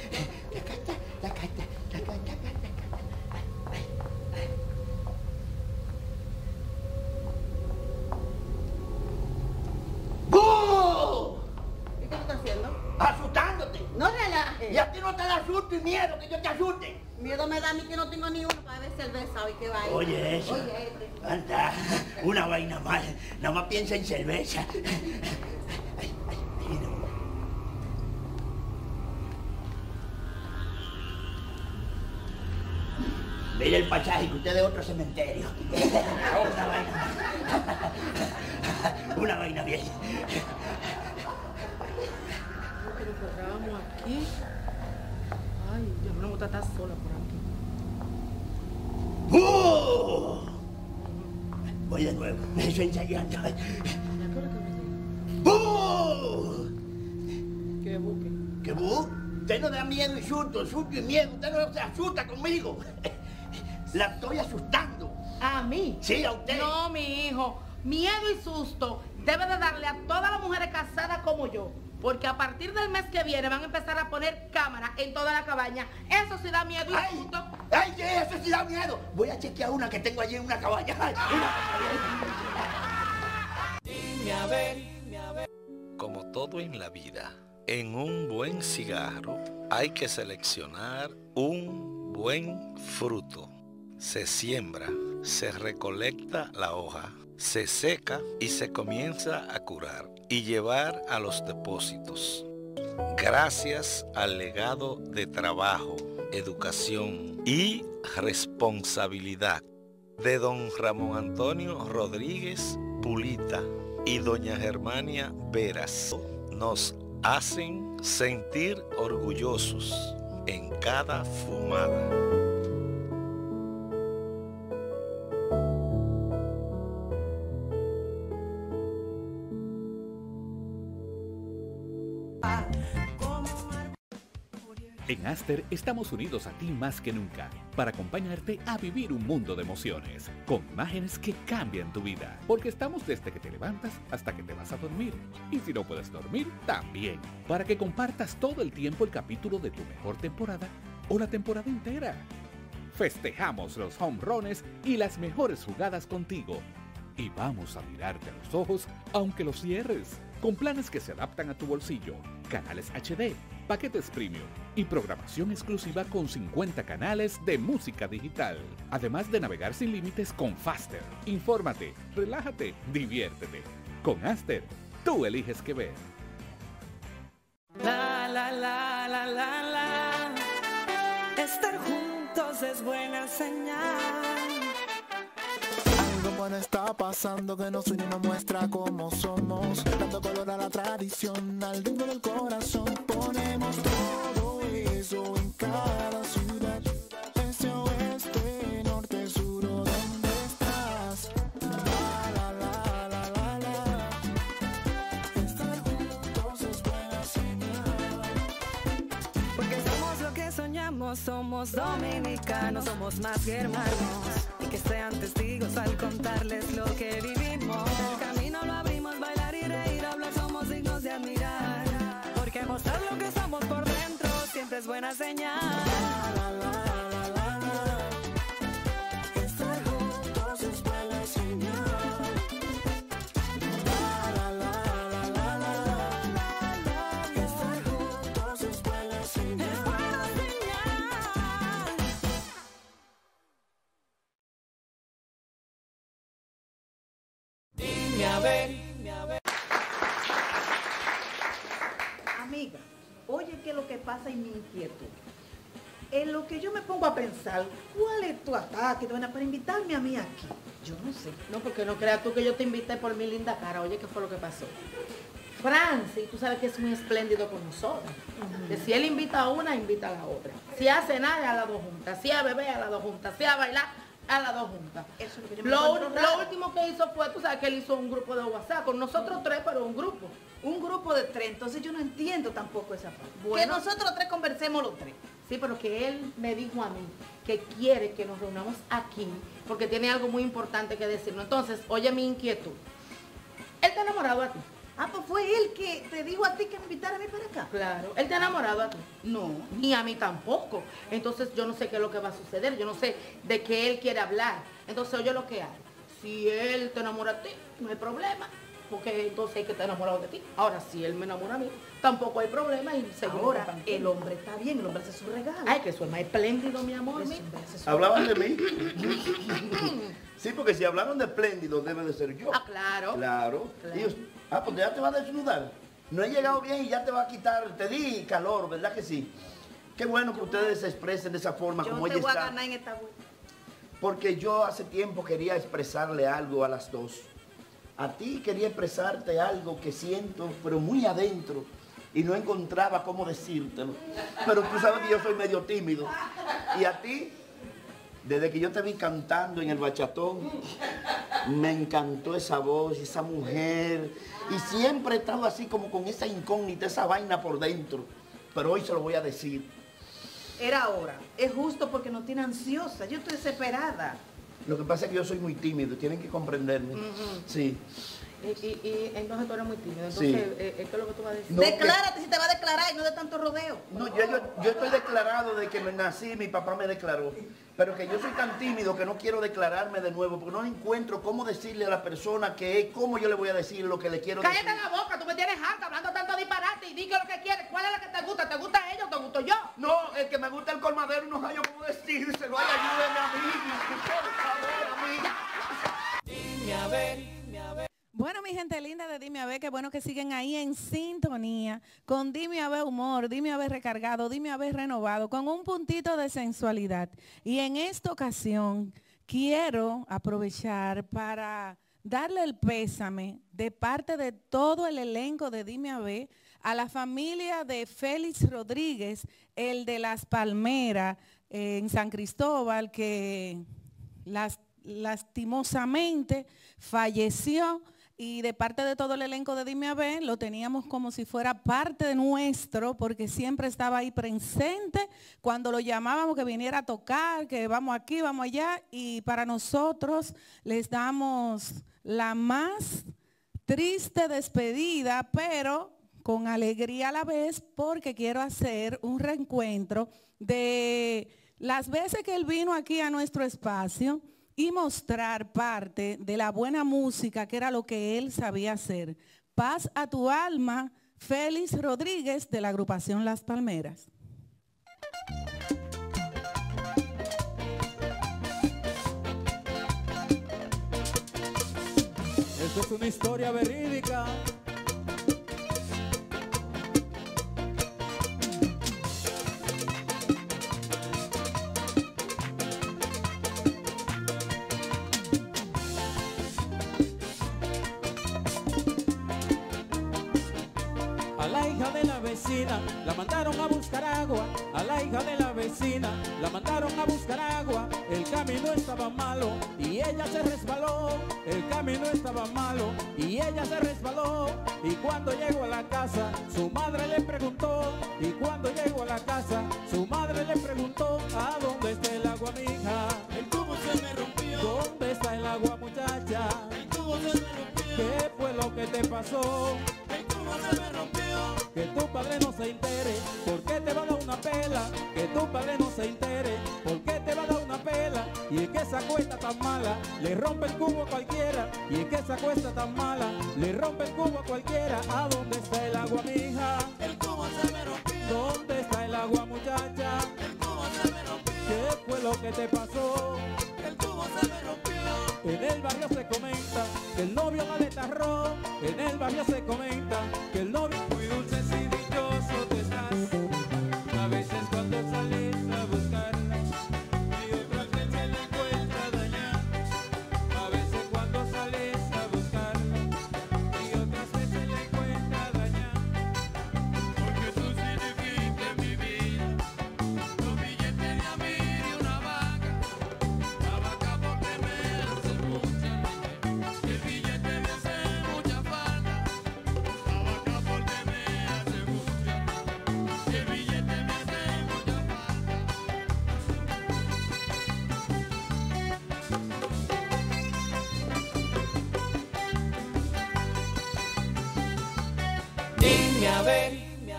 ¡Go! ¿Y qué tú estás haciendo? ¡Asustándote! No relajes. Y a ti no te da susto y miedo que yo te asuste. Miedo me da a mí que no tengo ni uno para beber cerveza hoy que va ahí. Oye, eso. Oye, este. Anda, una vaina mal. Nada más piensa en cerveza. Mire el pasaje, que usted es de otro cementerio. Una vaina. Una vaina bien. Pero cerramos aquí. Ay, Dios mío, no me gusta estar sola por aquí. Voy de nuevo, me estoy ensayando. ¿Qué buque? ¿Qué bu? Usted no da miedo y susto y miedo. Usted no se asusta conmigo. La estoy asustando. ¿A mí? Sí, a usted. No, mi hijo. Miedo y susto debe de darle a todas las mujeres casadas como yo. Porque a partir del mes que viene van a empezar a poner cámaras en toda la cabaña. Eso sí da miedo y susto. ¡Ay, eso sí da miedo! Voy a chequear una que tengo allí en una cabaña. Ay, Dime a ver. Como todo en la vida, en un buen cigarro hay que seleccionar un buen fruto. Se siembra, se recolecta la hoja, se seca y se comienza a curar y llevar a los depósitos. Gracias al legado de trabajo, educación y responsabilidad de don Ramón Antonio Rodríguez Pulita y doña Germania Veras, nos hacen sentir orgullosos en cada fumada. En Aster estamos unidos a ti más que nunca para acompañarte a vivir un mundo de emociones, con imágenes que cambian tu vida, porque estamos desde que te levantas hasta que te vas a dormir. Y si no puedes dormir, también, para que compartas todo el tiempo el capítulo de tu mejor temporada o la temporada entera. Festejamos los home runs y las mejores jugadas contigo. Y vamos a mirarte a los ojos aunque los cierres, con planes que se adaptan a tu bolsillo, canales HD, paquetes premium y programación exclusiva con 50 canales de música digital. Además de navegar sin límites con Faster. Infórmate, relájate, diviértete. Con Aster, tú eliges qué ver. La, la, la, la, la, la. Estar juntos es buena señal. Algo bueno está pasando que nos une y nos muestra cómo somos, dando color a la tradición, al ritmo del corazón. Ponemos todo eso en cada ciudad, este, oeste, norte, sur, ¿o dónde estás? La, la, la, la, la, la. Estar juntos es buena señal. Porque somos lo que soñamos, somos dominicanos, somos más que hermanos. Y que sean testigos al contarles lo que vivimos. El camino lo abrimos, bailar y reír, hablar, somos dignos de admirar. Porque mostrar lo que somos por dentro siempre es buena señal. Estar juntos es buena señal. La, la, la, la, la. Estar juntos es buena señal. Dime a ver. Amiga, oye, ¿qué es lo que pasa en mi inquietud? En lo que yo me pongo a pensar, ¿cuál es tu ataque, Dona, para invitarme a mí aquí? Yo no sé. No, porque no creas tú que yo te invité por mi linda cara. Oye, ¿qué fue lo que pasó? Francis, tú sabes que es muy espléndido con nosotros. Que si él invita a una, invita a la otra. Si a cenar, a las dos juntas. Si a beber, a las dos juntas. Si a bailar, a las dos juntas. Eso es lo que yo me Lo encuentro raro. último que hizo fue, tú sabes que él hizo un grupo de WhatsApp con nosotros tres, pero un grupo. Un grupo de tres, entonces yo no entiendo tampoco esa parte. Bueno. Que nosotros tres conversemos los tres. Sí, pero que él me dijo a mí que quiere que nos reunamos aquí porque tiene algo muy importante que decirnos. Entonces, oye mi inquietud. ¿Él te ha enamorado a ti? Ah, pues fue él que te dijo a ti que me invitara a mí para acá. Claro. ¿Él te ha enamorado a ti? No. Ni a mí tampoco. Entonces yo no sé qué es lo que va a suceder. Yo no sé de qué él quiere hablar. Entonces oye lo que hay. Si él te enamora a ti, no hay problema. Porque entonces hay que estar enamorado de ti. Ahora, si él me enamora a mí, tampoco hay problema. Y ahora, el hombre está bien, el hombre hace su regalo. Ay, que eso es más espléndido, mi amor. ¿Hablaban de mí? Sí, porque si hablaron de espléndido, debe de ser yo. Ah, claro. Claro. Dios, pues ya te va a desnudar. No he llegado bien y ya te va a quitar, te di calor, ¿verdad que sí? Qué bueno que ustedes se expresen de esa forma como ella está. Yo te voy a ganar en esta vuelta. Porque yo hace tiempo quería expresarle algo a las dos. A ti quería expresarte algo que siento, pero muy adentro. Y no encontraba cómo decírtelo. Pero tú sabes que yo soy medio tímido. Y a ti, desde que yo te vi cantando en el bachatón, me encantó esa voz, esa mujer. Y siempre he estado así como con esa incógnita, esa vaina por dentro. Pero hoy se lo voy a decir. Era hora. Es justo porque nos tiene ansiosa. Yo estoy desesperada. Lo que pasa es que yo soy muy tímido, tienen que comprenderme. Sí. Y entonces tú eres muy tímido. Entonces, Sí. ¿qué es lo que tú vas a decir? No, Declárate si te va a declarar y no de tanto rodeo. No, yo estoy declarado de que me nací, mi papá me declaró. Pero que yo soy tan tímido que no quiero declararme de nuevo, porque no encuentro cómo decirle a la persona que es, cómo yo le voy a decir lo que le quiero decir. Cállate la boca, tú me tienes harta hablando tanto disparate y di que lo que quieres. ¿Cuál es la que te gusta? ¿Te gusta ella o te gusto yo? No, el que me gusta el colmadero no hay cómo decírselo. Ay, ayúdenme a mí, por favor, a mí. Dime a ver. Bueno, mi gente linda de Dime a ver, qué bueno que siguen ahí en sintonía con Dime a ver humor, Dime a ver recargado, Dime a ver renovado, con un puntito de sensualidad. Y en esta ocasión quiero aprovechar para darle el pésame de parte de todo el elenco de Dime a ver a la familia de Félix Rodríguez, el de Las Palmeras, en San Cristóbal, que lastimosamente falleció. Y de parte de todo el elenco de Dime a ver, lo teníamos como si fuera parte de nuestro, porque siempre estaba ahí presente cuando lo llamábamos que viniera a tocar, que vamos aquí, vamos allá. Y para nosotros les damos la más triste despedida, pero con alegría a la vez, porque quiero hacer un reencuentro de las veces que él vino aquí a nuestro espacio y mostrar parte de la buena música, que era lo que él sabía hacer. Paz a tu alma, Félix Rodríguez, de la agrupación Las Palmeras. Esto es una historia verídica. A la hija de la vecina la mandaron a buscar agua. A la hija de la vecina la mandaron a buscar agua. El camino estaba malo y ella se resbaló. El camino estaba malo y ella se resbaló. Y cuando llegó a la casa su madre le preguntó. Y cuando llegó a la casa su madre le preguntó: ¿a dónde está el agua, mija? El tubo se me rompió. ¿Dónde está el agua, muchacha? El tubo se me rompió. ¿Qué fue lo que te pasó? El tubo se me rompió. Que tu padre no se entere, porque te va a dar una pela. Que tu padre no se entere, porque te va a dar una pela. Y el que esa cuesta tan mala, le rompe el cubo a cualquiera. Y el que esa cuesta tan mala, le rompe el cubo a cualquiera. ¿A dónde está el agua, mija? El cubo se me rompió. ¿Dónde está el agua, muchacha? El cubo se me rompió. ¿Qué fue lo que te pasó? El cubo se me rompió. En el barrio se comenta que el novio la detarró. En el barrio se comenta que el novio muy dulce y dichoso tú estás. A veces cuando sales a buscarla y otras veces la encuentras dañada. A veces cuando sales a buscarla y otras veces la encuentras dañada. Porque tú significas en mi vida los billetes de a mí y una vaca. a ver.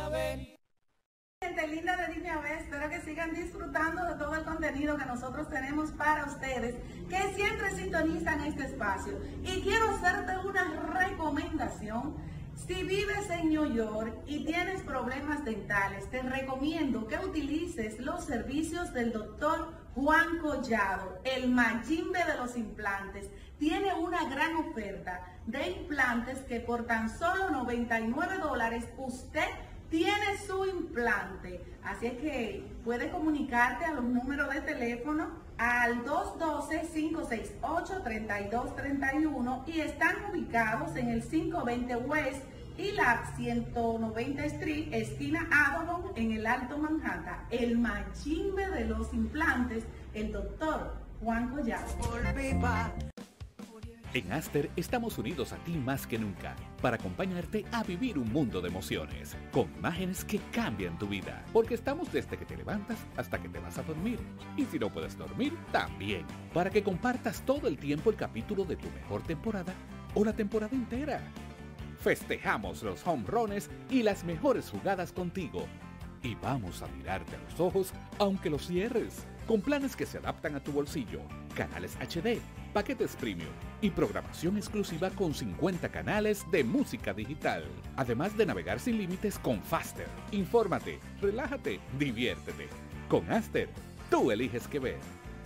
Gente linda de Dime a ver, espero que sigan disfrutando de todo el contenido que nosotros tenemos para ustedes, que siempre sintonizan este espacio. Y quiero hacerte una recomendación. Si vives en New York y tienes problemas dentales, te recomiendo que utilices los servicios del doctor Juan Collado, el Mayimbe de los implantes. Tiene una gran oferta de implantes que por tan solo $99 usted tiene su implante. Así es que puede comunicarte a los números de teléfono al 212-568-3231 y están ubicados en el 520 West y la 190 Street, esquina Avalon, en el Alto Manhattan. El Mayimbe de los implantes, el doctor Juan Collado. En Aster estamos unidos a ti más que nunca para acompañarte a vivir un mundo de emociones, con imágenes que cambian tu vida, porque estamos desde que te levantas hasta que te vas a dormir. Y si no puedes dormir, también, para que compartas todo el tiempo el capítulo de tu mejor temporada o la temporada entera. Festejamos los home runs y las mejores jugadas contigo. Y vamos a mirarte a los ojos aunque los cierres, con planes que se adaptan a tu bolsillo, canales HD, paquetes premium y programación exclusiva con 50 canales de música digital. Además de navegar sin límites con Faster. Infórmate, relájate, diviértete. Con Aster, tú eliges qué ver.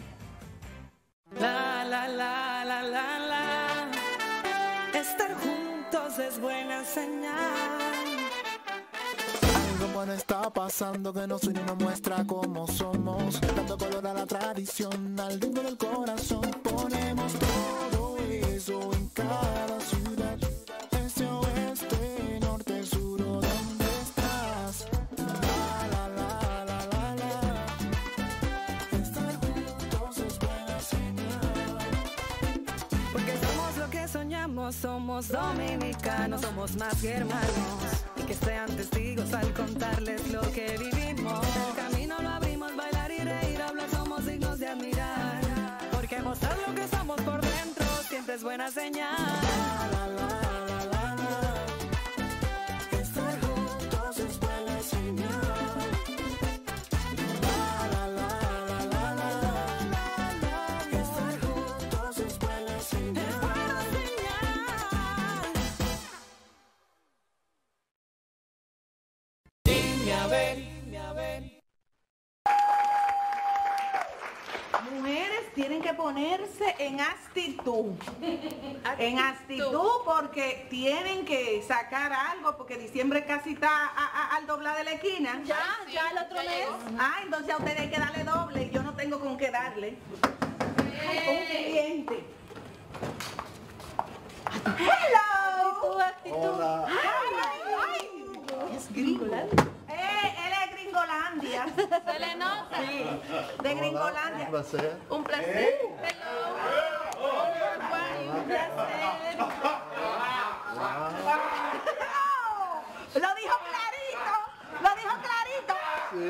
La la la la la la. Estar juntos es buena señal. Algo bueno está pasando que nos une y nos muestra cómo somos, dando color a la tradición, al ritmo del corazón. Ponemos todo eso en cada ciudad, este, oeste, norte, sur, ¿o dónde estás? La la la la la la. Estar juntos es buena señal. Porque somos lo que soñamos, somos dominicanos, somos más que hermanos. Que sean testigos al contarles lo que vivimos. El camino lo abrimos, bailar y reír, hablar, somos dignos de admirar. Porque mostrar lo que somos por dentro siempre es buena señal. Estar juntos es buena señal. Estar juntos es buena señal. Mujeres tienen que ponerse en actitud. En actitud porque tienen que sacar algo, porque diciembre casi está al doblar de la esquina. Ya el otro mes. Ah, entonces a ustedes hay que darle doble y yo no tengo con qué darle. Un cliente. Hello. Hola. Ay. Es Gringolandia. Él es Gringolandia. Se le nota. Sí, de Gringolandia. Un placer. Un placer. Un placer. Lo dijo clarito. Lo dijo clarito. Sí.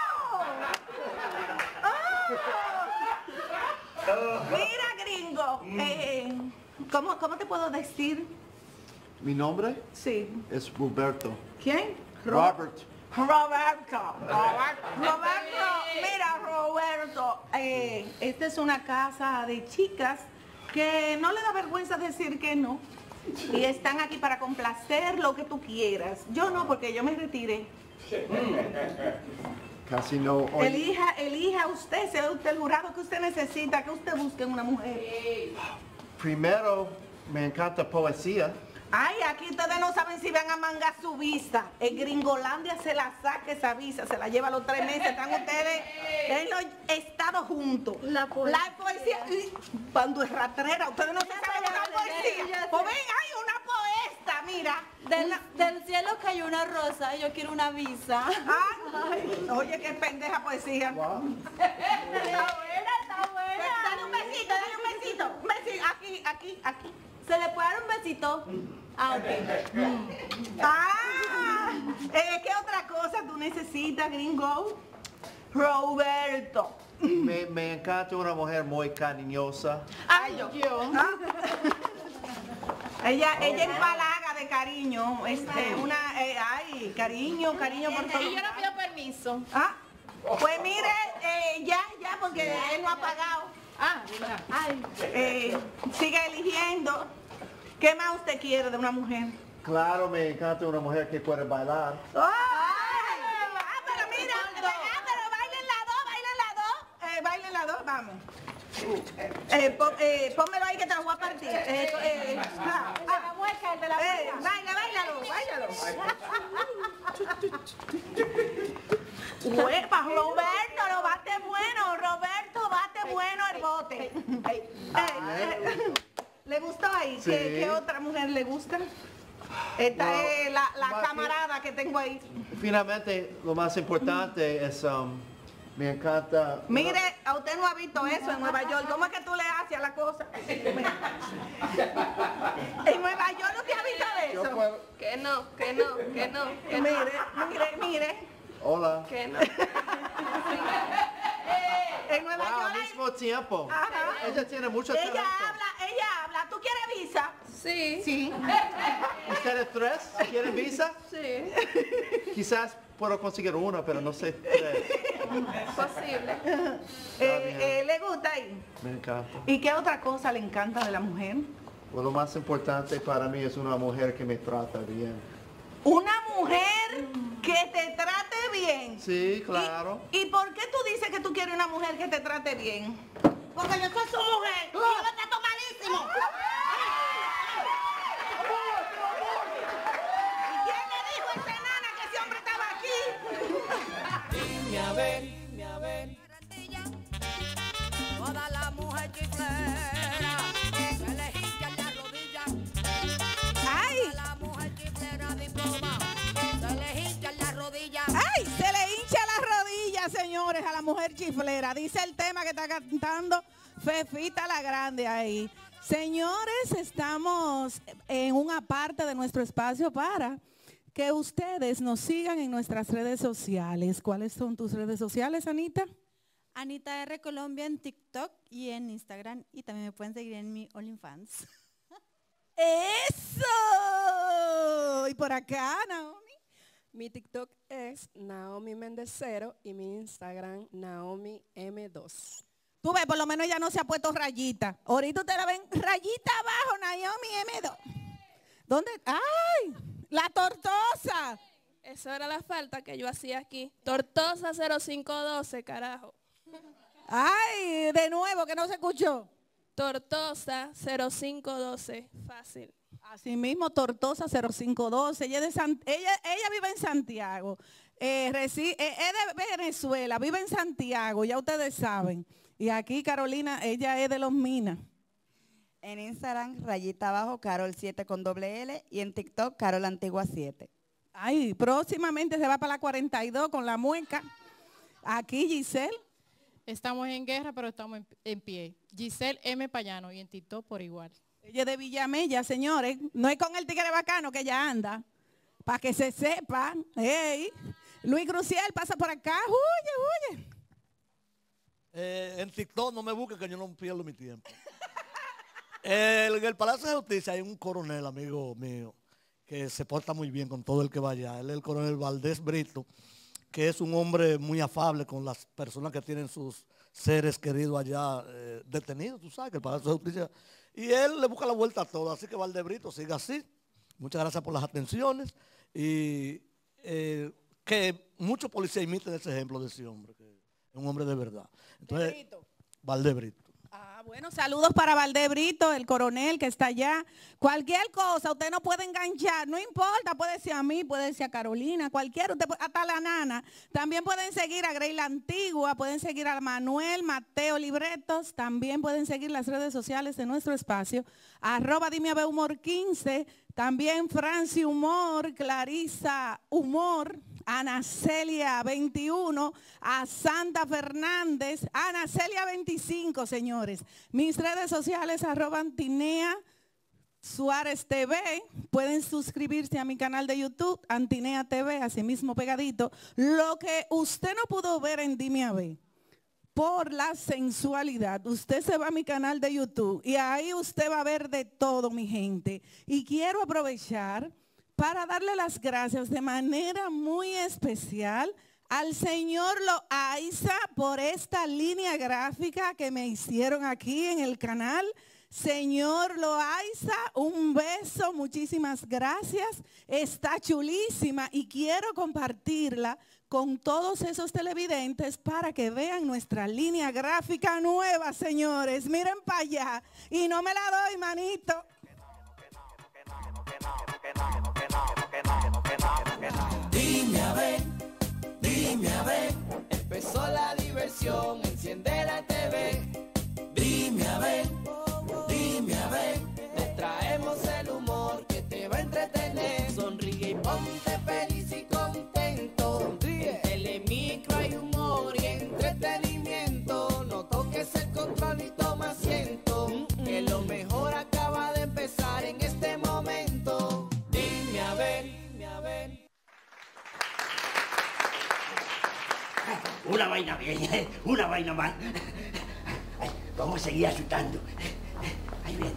Mira, gringo. ¿Cómo te puedo decir? Mi nombre Sí. es Roberto. ¿Quién? Robert. Roberto. Mira, Roberto. Esta es una casa de chicas que no le da vergüenza decir que no. Y están aquí para complacer lo que tú quieras. Yo no, porque yo me retiré. Casi no. Elija usted, sea usted el jurado que usted necesita, que usted busque en una mujer. Primero, me encanta poesía. Ay, aquí ustedes no saben si van a mangar su visa. En Gringolandia se la saca esa visa, se la lleva a los 3 meses. Están ustedes en los estados juntos. La poesía. Cuando es ratrera, ustedes no se saben una poesía. Pues ven, hay una poeta, mira. Del cielo cayó una rosa y yo quiero una visa. Ay, oye, qué pendeja poesía. Está buena. Dale un besito. Un besito. Aquí. ¿Se le puede dar un besito? Ah, ok. ¿Qué otra cosa tú necesitas, gringo? Roberto. Me encanta una mujer muy cariñosa. Ay, yo. Ella empalaga de cariño, ay, cariño por favor. Y yo no pido permiso. Ah, pues mire, ya, porque él no ha pagado. Ah, mira. Sigue eligiendo. ¿Qué más usted quiere de una mujer? Claro, me encanta una mujer que puede bailar. Pero mira, pero bailen las dos, vamos. Pónmelo ahí que te lo voy a partir. Báilalo. Uepa, Roberto bate bueno el bote. ¿Le gustó ahí? Sí. ¿Qué otra mujer le gusta? Esta es la camarada que tengo ahí. Finalmente, lo más importante es, me encanta... Mire, a usted no ha visto eso en Nueva York. ¿Cómo es que tú le haces a la cosa? En Nueva York no te ha visto de eso. Que no. Mire. Hola. Que no. En Nueva York Al mismo tiempo. Ajá. Ella tiene mucho talento. Ella habla. ¿Tú quieres visa? Sí. ¿Ustedes tres quieren visa? Sí. Quizás puedo conseguir una, pero no sé. Posible. ¿Le gusta ahí? Me encanta. ¿Y qué otra cosa le encanta de la mujer? Pues lo más importante para mí es una mujer que me trata bien. Una mujer que te trate bien. Sí, claro. ¿Y por qué tú dices que tú quieres una mujer que te trate bien? Porque yo soy su mujer. Y yo lo trato malísimo. ¿Y quién le dijo a esa nana que ese hombre estaba aquí? Dime a ver. Toda la mujer chiflera se le hincha la rodilla. ¡Ay! La mujer chiflera diploma se le hincha la rodilla. ¡Ay! Se le hincha las rodillas, señores, a la mujer chiflera. Dice el tema que está cantando Fefita la Grande ahí. Señores, estamos en una parte de nuestro espacio para que ustedes nos sigan en nuestras redes sociales. ¿Cuáles son tus redes sociales, Anita? Anita R. Colombia en TikTok y en Instagram. Y también me pueden seguir en mi OnlyFans. ¡Eso! Y por acá, Naomi. Mi TikTok es Naomi Mendecero y mi Instagram Naomi M2. Tú ves, por lo menos ella no se ha puesto rayita. Ahorita ustedes la ven rayita abajo, Naomi M2. ¿Dónde? ¡Ay! La Tortosa. Eso era la falta que yo hacía aquí. Tortosa 0512, carajo. ¡Ay! De nuevo, que no se escuchó. Tortosa 0512, fácil. Así mismo, Tortosa 0512. Ella vive en Santiago. Es de Venezuela, vive en Santiago, ya ustedes saben. Y aquí Carolina, ella es de Los Minas. En Instagram, rayita abajo, Carol 7 con doble L. Y en TikTok, Carol Antigua 7. Ay, próximamente se va para la 42 con la mueca. Aquí Giselle. Estamos en guerra, pero estamos en pie. Giselle M. Payano y en TikTok por igual. Ella es de Villamella, señores. No es con el tigre bacano que ella anda. Para que se sepa. Hey. Luis Crucial pasa por acá. Huye. En TikTok no me busques que yo no pierdo mi tiempo. En el Palacio de Justicia hay un coronel, amigo mío, que se porta muy bien con todo el que vaya. Él es el coronel Valdés Brito, que es un hombre muy afable con las personas que tienen sus seres queridos allá detenidos, tú sabes, que el Palacio de Justicia. Y él le busca la vuelta a todo, así que Valdés Brito siga así. Muchas gracias por las atenciones y que muchos policías imiten ese ejemplo de ese hombre, que es un hombre de verdad. Entonces, Valdés Brito. Bueno, saludos para Valdés Brito, el coronel que está allá. Cualquier cosa, usted no puede enganchar, no importa, puede ser a mí, puede ser a Carolina, cualquiera, hasta la nana. También pueden seguir a Grey la Antigua, pueden seguir a Manuel, Mateo Libretos, también pueden seguir las redes sociales de nuestro espacio, @DimeAverHumor15, también Franci Humor, Clarisa Humor, Ana Celia 21, a Santa Fernández, Ana Celia 25, señores. Mis redes sociales, @Antinea Suárez TV. Pueden suscribirse a mi canal de YouTube, Antinea TV, así mismo pegadito. Lo que usted no pudo ver en Dime a ver, por la sensualidad. Usted se va a mi canal de YouTube y ahí usted va a ver de todo, mi gente. Y quiero aprovechar para darle las gracias de manera muy especial al señor Loaiza por esta línea gráfica que me hicieron aquí en el canal. Señor Loaiza, un beso, muchísimas gracias. Está chulísima y quiero compartirla con todos esos televidentes para que vean nuestra línea gráfica nueva, señores. Miren para allá. Y no me la doy, manito. Dime a ver, dime a ver, empezó la diversión, enciende la TV. Dime a ver, te traemos el humor que te va a entretener. Sonríe y ponte feliz y contento. En Telemicro hay humor y entretenimiento. No toques el control y toma asiento, que lo mejor acaba de empezar en este momento. Dime a ver, dime a ver. Una vaina bien, una vaina mal. Vamos a seguir asustando. Ahí viene.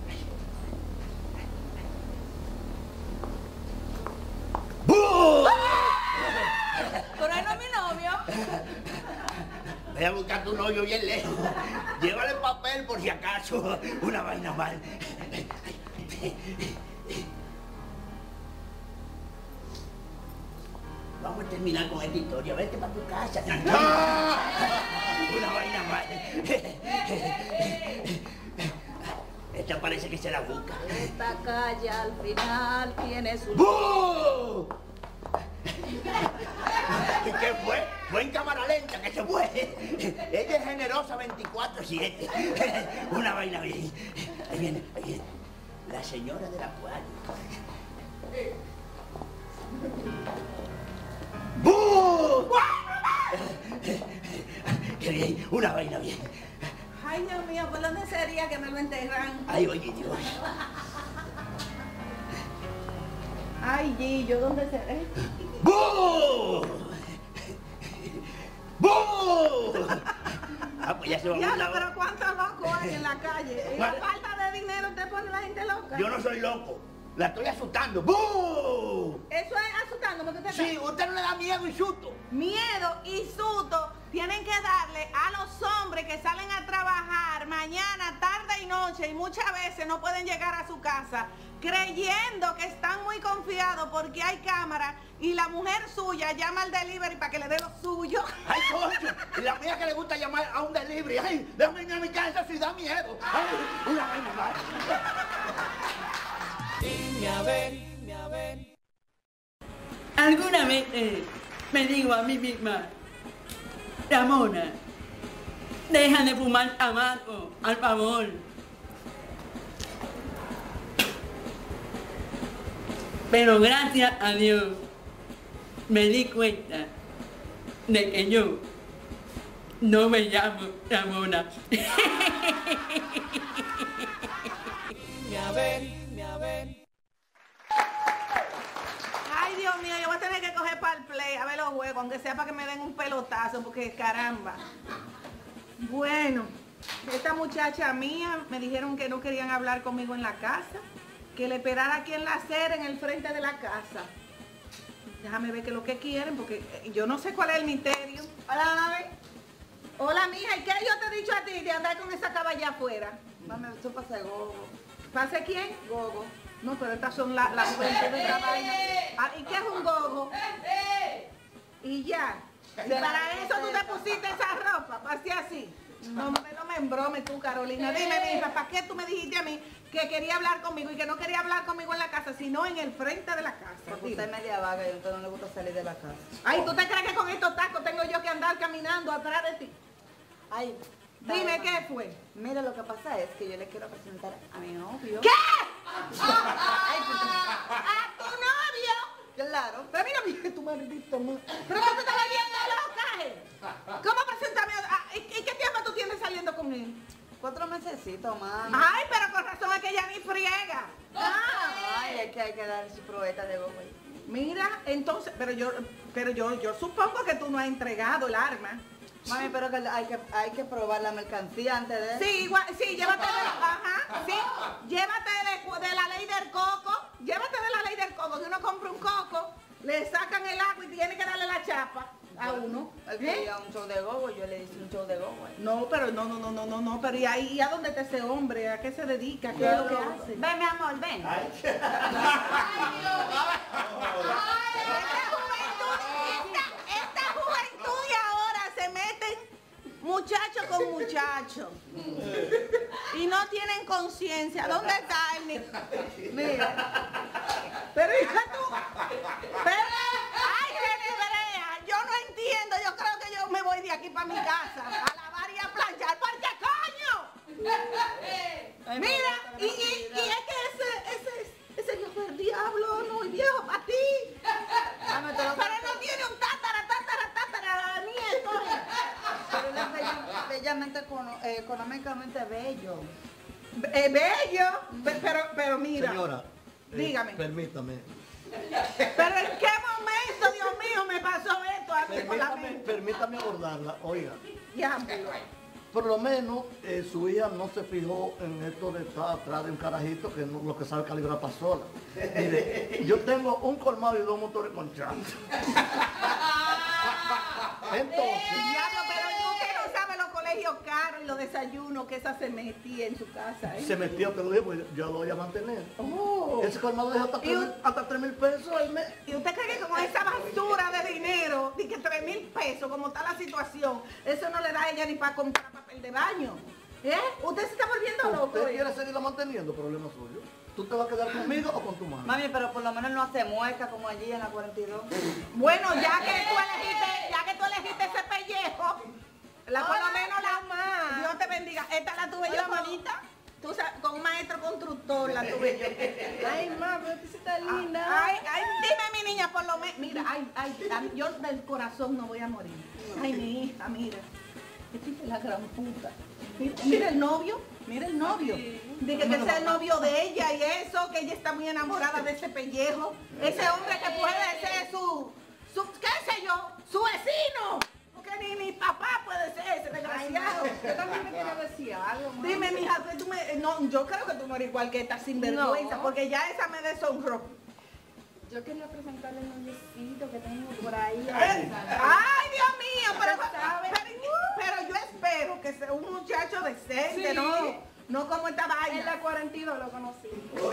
¡Bú! Pero él no es mi novio. Ve a buscar tu novio bien lejos. Llévale el papel por si acaso. Una vaina mal. Vamos a terminar con esta historia. Vete para tu casa. Una vaina mal. Esta parece que se la busca. Esta calle al final tiene su... ¡Bú! ¿Qué fue? Fue en cámara lenta que se fue. Ella es generosa 24/7. Una vaina bien. Ahí viene, ahí viene. La señora del acuario. ¡Bú! Qué bien, una vaina bien. Ay, Dios mío, ¿por dónde sería que me lo enterran? Ay, oye, Dios. Ay, Gillo, ¿dónde seré? ¡Bú! ¡Bú! Ah, pues ya se va a Diablo, pero ¿cuántos locos hay en la calle? Y la Vale. falta de dinero te pone la gente loca. Yo no soy loco. La estoy asustando. ¡Bú! Eso es asustándome que usted Sí, está. usted no le da miedo y susto. Miedo y susto tienen que darle a los hombres que salen a trabajar mañana, tarde y noche y muchas veces no pueden llegar a su casa creyendo que están muy confiados porque hay cámara y la mujer suya llama al delivery para que le dé lo suyo. Ay, coño. Y la mía que le gusta llamar a un delivery. Ay, déjame ir a mi casa si da miedo. Ay, una vaina mal. Dime a ver, dime a ver. Alguna vez me digo a mí misma, Ramona, deja de fumar tabaco, al favor. Pero gracias a Dios me di cuenta de que yo no me llamo Ramona. Dime a ver, dime a ver. Ay, Dios mío, yo voy a tener que coger para el play a ver los juegos, aunque sea para que me den un pelotazo, porque caramba. Bueno, esta muchacha mía me dijeron que no querían hablar conmigo en la casa, que le esperara aquí en la acera, en el frente de la casa. Déjame ver qué es lo que quieren, porque yo no sé cuál es el misterio. Hola, Nave. Hola, mija, ¿y qué yo te he dicho a ti de andar con esa caballa afuera? Mami, tú pasa Gogo. ¿Pase quién? Gogo. No, pero estas son las fuentes de esta vaina. Ah, ¿y qué es un gogo? Y ya. Y para eso tú te pusiste esa ropa, pase así. No me embrome tú, Carolina. Dime, mija, ¿para qué tú me dijiste a mí que quería hablar conmigo y que no quería hablar conmigo en la casa, sino en el frente de la casa? Porque usted es media vaga y a usted no le gusta salir de la casa. Ay, ¿tú te crees que con estos tacos tengo yo que andar caminando atrás de ti? Ay, dime qué fue. Mira, lo que pasa es que yo le quiero presentar a mi novio. ¿Qué? Ay, ¿A tu novio? claro. Pero mira, mira, tu maldito madre. ¿Pero qué te estás viendo loca? ¿Cómo presentarme? ¿Y qué tiempo tú tienes saliendo con él? 4 mesecitos, mami. Ay, pero con razón es que ella ni friega. Ay, es que hay que dar su probeta de gogo. Mira, entonces, pero yo supongo que tú no has entregado el arma. Mami, pero que hay que probar la mercancía antes de... Sí, igual, sí, llévate de la ley del coco, llévate de la ley del coco, que uno compra un coco, le sacan el agua y tiene que darle la chapa a uno. Él quería un show de gogo, yo le hice un show de gogo. No, pero no, pero ¿y a dónde está ese hombre? ¿A qué se dedica? ¿Qué es lo que hace? Ven, mi amor, ven. Esta juventud de ahora se meten muchacho con muchacho y no tienen conciencia. ¿Dónde está el niño? Mira. Pero hija tú. Pero, ay, Brea, yo no entiendo. Yo creo que yo me voy de aquí para mi casa a lavar y a planchar. ¿Por qué coño? Mira, y es que ese viejo del diablo no es viejo para ti. Pero no tiene un tatara nieto. Pero él es bellamente económicamente bello. Bello, pero mira. Señora, dígame. Permítame. Pero ¿en qué momento, Dios mío, me pasó esto a mí por la mente? Permítame abordarla, oiga. Ya, Por lo menos su hija no se fijó en esto de estar atrás de un carajito que no, lo que sabe calibrar pasola. Mire, yo tengo un colmado y 2 motores con chance. Entonces, diablo, pero usted no sabe los colegios caros y los desayunos que esa se metía en su casa, ¿eh? se metió, te lo digo, pues yo lo voy a mantener. Oh. Ese colmado deja hasta 3,000 pesos al mes. ¿Y usted cree que con esa basura de dinero, de que 3,000 pesos, como está la situación, eso no le da a ella ni para comprar papel de baño? ¿Eh? ¿Usted se está volviendo loco? ¿Usted quiere seguirla manteniendo? Problema suyo. ¿Tú te vas a quedar conmigo o con tu mamá? Mami, pero por lo menos no hace mueca como allí en la 42. Bueno, ya que tú elegiste ese pellejo, por lo menos la Dios te bendiga. Esta la tuve yo, manita. Tú sabes, con un maestro constructor la tuve yo. Ay, mamá, pero tú sí estás linda. Ay, dime, mi niña, por lo menos. Mira, yo del corazón no voy a morir. Ay, mi hija, mira. Esta es la gran puta. Mira el novio. Mira el novio. Dije que ese es el novio de ella y eso, que ella está muy enamorada de ese pellejo. Ese hombre que puede ser su qué sé yo, su vecino. Porque ni papá puede ser ese desgraciado. Yo también me quiero decir algo, mamá. Dime, mija, que tú no, yo creo que tú no eres igual que esta sinvergüenza, porque ya esa me deshonró. Yo quería presentarle el noviecito que tengo por ahí. Ay, Dios mío, pero yo espero que sea un muchacho decente, Sí. no como esta vaina. En la 42 lo conocí.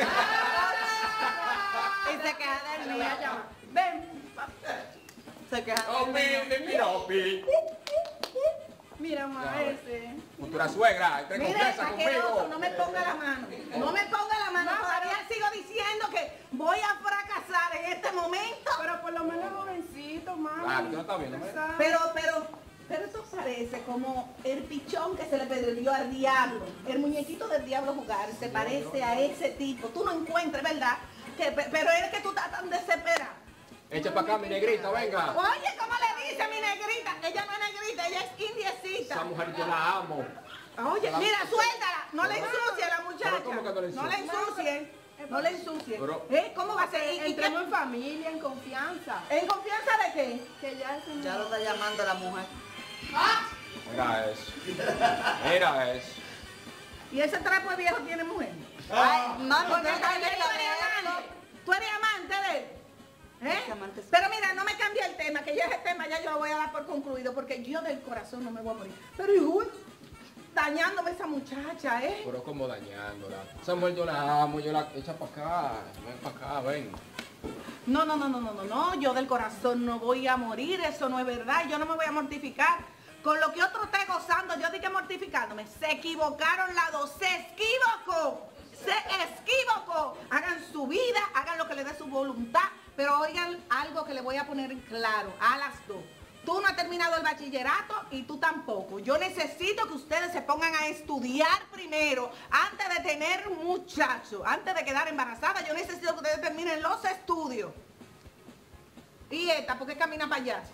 Y se queja del mío. Ven. Se queja del mío. Mira, mamá, ese. Futura suegra, entre Mira, confianza asqueroso, conmigo. no me ponga la mano. No me ponga la mano. Todavía sigo diciendo que voy a fracasar en este momento. Pero por lo menos jovencito, mamá. Claro, tú no estás viendo, ¿eh? Pero esto parece como el pichón que se le perdió al diablo. El muñequito del diablo jugar se parece a ese tipo. Tú no encuentras, ¿verdad? Pero es que tú estás tan desesperada. Echa para acá, mi negrita, venga. Oye, ¿cómo le dice mi negrita? Ella no es negrita, ella es indiecita. Esa mujer yo la amo. Oye, mira, suéltala. No le ensucie a la muchacha. ¿Pero cómo que no le ensucie? No le ensucie. No le ensucie. Pero- ¿Cómo va a ser? Entremos en familia, en confianza. ¿En confianza de qué? Que ya es un... Ya lo está llamando la mujer. Mira eso. Mira eso. ¿Y ese trapo de viejo tiene mujer? Ay, mami, Porque no tú está eres amante. Tú eres amante de él. ¿Eh? Pero mira, no me cambie el tema, que ya ese tema ya yo lo voy a dar por concluido, porque yo del corazón no me voy a morir. Pero hijo, dañándome esa muchacha, ¿eh? Pero como dañándola. Esa mujer yo la amo, yo la echa para acá. Ven para acá, ven. No, yo del corazón no voy a morir, eso no es verdad, yo no me voy a mortificar. Con lo que otro esté gozando, yo dije mortificándome. Se equivocaron las dos, se equivocó. Hagan su vida, hagan lo que les dé su voluntad, pero oigan algo que le voy a poner en claro a las dos. Tú no has terminado el bachillerato y tú tampoco. Yo necesito que ustedes se pongan a estudiar primero, antes de tener muchachos, antes de quedar embarazada. Yo necesito que ustedes terminen los estudios. Y esta, ¿por qué camina para allá?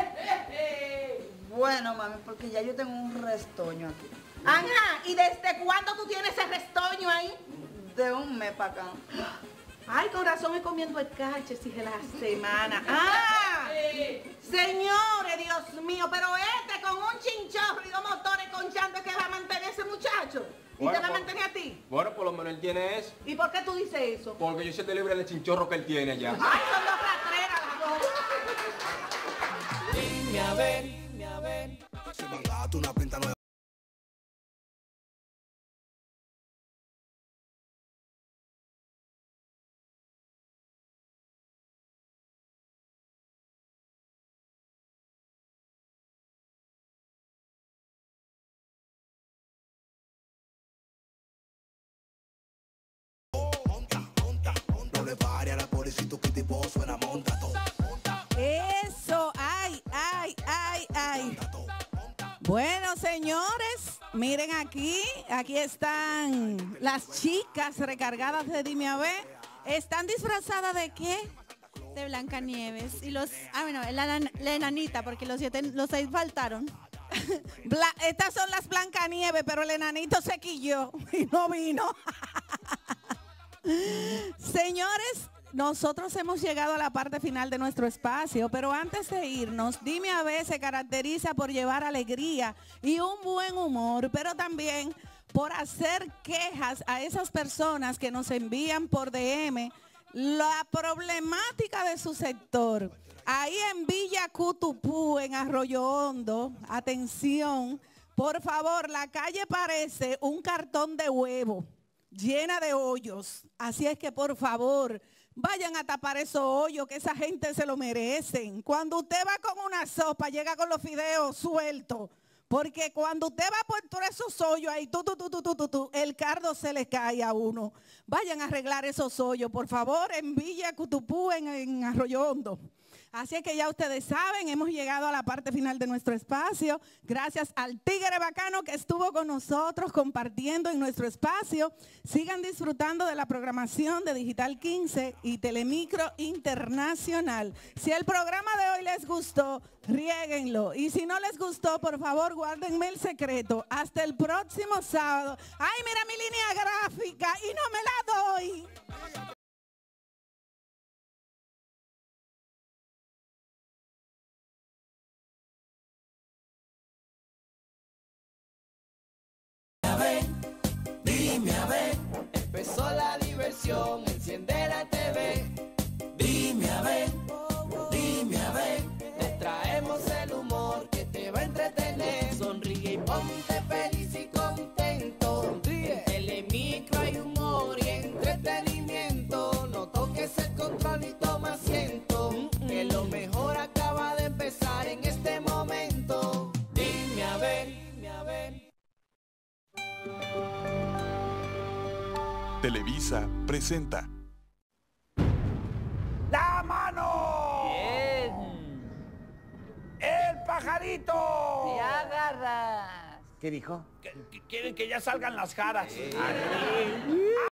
Bueno, mami, porque ya yo tengo un restoño aquí. Ajá, ¿y desde cuándo tú tienes ese restoño ahí? De un mes para acá. Ay, corazón, me comiendo el cache, si de la semana. ¡Ah! Señores, Dios mío, pero este con un chinchorro y 2 motores conchando que va a mantener ese muchacho. ¿Y Bueno, te va a mantener a ti? Bueno, por lo menos él tiene eso. ¿Y por qué tú dices eso? Porque yo sé te libre del chinchorro que él tiene allá. Ay, son 2 rastreras las dos. Dime a ver, dime a ver. Si mandaste una pinta nueva. No le pare a la policía, que tipo suena monta todo. Eso, ay, ay, ay, ay. Bueno, señores, miren aquí están las chicas recargadas de Dime a ver. ¿Están disfrazadas de qué? De Blancanieves. Y los, bueno, la enanita, porque los 6 faltaron. Estas son las Blancanieves, pero el enanito se quilló y no vino. Señores, nosotros hemos llegado a la parte final de nuestro espacio, pero antes de irnos, Dime a ver se caracteriza por llevar alegría y un buen humor, pero también por hacer quejas a esas personas que nos envían por DM la problemática de su sector. Ahí en Villa Cutupú, en Arroyo Hondo, atención, por favor, la calle parece un cartón de huevo, llena de hoyos. Así es que, por favor, vayan a tapar esos hoyos, que esa gente se lo merecen. Cuando usted va con una sopa, llega con los fideos sueltos. Porque cuando usted va por todos esos hoyos ahí, el cardo se le cae a uno. Vayan a arreglar esos hoyos, por favor, en Villa Cutupú, en Arroyo Hondo. Así es que ya ustedes saben, hemos llegado a la parte final de nuestro espacio. Gracias al Tigre Bacano que estuvo con nosotros compartiendo en nuestro espacio. Sigan disfrutando de la programación de Digital 15 y Telemicro Internacional. Si el programa de hoy les gustó, riéguenlo. Y si no les gustó, por favor, guárdenme el secreto. Hasta el próximo sábado. Ay, mira mi línea gráfica y no me la doy. Dime a ver, empezó la diversión, enciende la TV. Dime a ver, te traemos el humor que te va a entretener. Sonríe y ponte feliz y contento. En Telemicro hay humor y entretenimiento. No toques el control ni toma asiento, que lo mejor acaba de empezar en este momento. Dime a ver, dime a ver. Televisa presenta ¡La mano! Bien. ¡El pajarito! Te agarras. ¿Qué dijo? Quieren que ya salgan las caras.